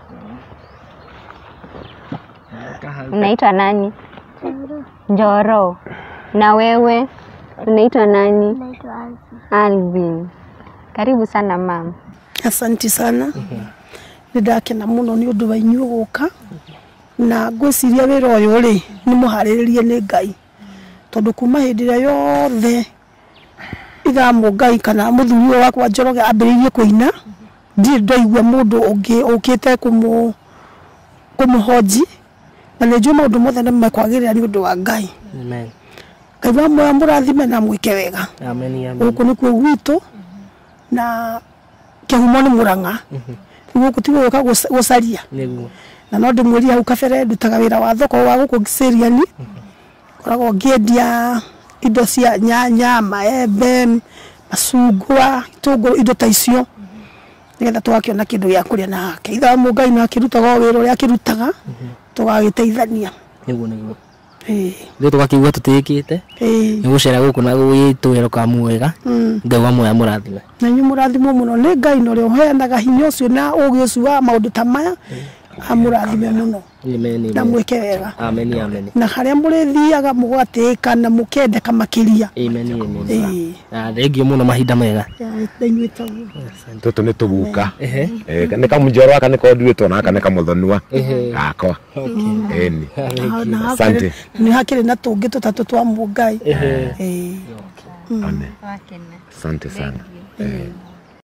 Unaitwa nani? Njoro. Na wewe unaitwa nani? Naitwa Alvin. Alvin. Karibu sana mama. Asante sana. Nindakena muno ni undu wa inyuĩ gũka na ngwĩciria wĩra ũyũ rĩ nĩ mũharĩrĩrie nĩ Ngai tondu kuma hĩndĩ ĩrĩa yothe ithamũ Ngai kana mũthuri ũyũ wakwa Njoroge ambĩrĩirie kũina ndirĩ ndaigua mũndũ ũngĩ ũkĩte kũmũ kũmũhoji na nĩ njũĩ maũndũ mothe nĩ mekwagĩrĩra nĩ ũndũ wa Ngai. Amen. Ngai wa muoyo mũrathime na mwĩke wega. Amen. Gũkũ nĩkuo gwitũ na kĩhumo nĩ Mũrang'a. Gũkũ ti gũka gũcaria. Nĩguo. na no ndimwĩria hau kabere ndutaga wĩra wa thoko wa gũkũ Kiserian koragwo ngĩendia indo cia nyanya maembe macungwa itũngũrũ indo ta icio nĩgetha tũgakĩona kĩndũ gĩa kũrĩa nake ithe wa Mũngai no akĩrutaga wĩra ũrĩa akĩrutaga tũgagĩteithania nĩguo nĩguo ĩĩ ndio tũgakĩigua tũtĩkĩte ĩĩ nĩ gũcera gũkũ na gwĩtwĩro ka mwega Ngai wa moya mũrathime na nyũ mũrathimo mũno nĩ Ngai no rĩo ũheanaga hinya ũcio na ũgĩ ũcio wa maũndũ ta maya amũrathime mũno amen na mwĩke wega amen amen na harĩa mũrĩthiaga mũgatĩka na mũkendeka makĩria amen amen ĩĩ na thengio mũno mahinda mega tũtũ nĩ tũguka nĩ kamũnjoro aka nĩ konduĩtwo na aka nĩ kamũthonua gakwa ĩni asante nĩ hakĩrĩ na tũngĩ tũtatũ twa Mũngai amen asante sana.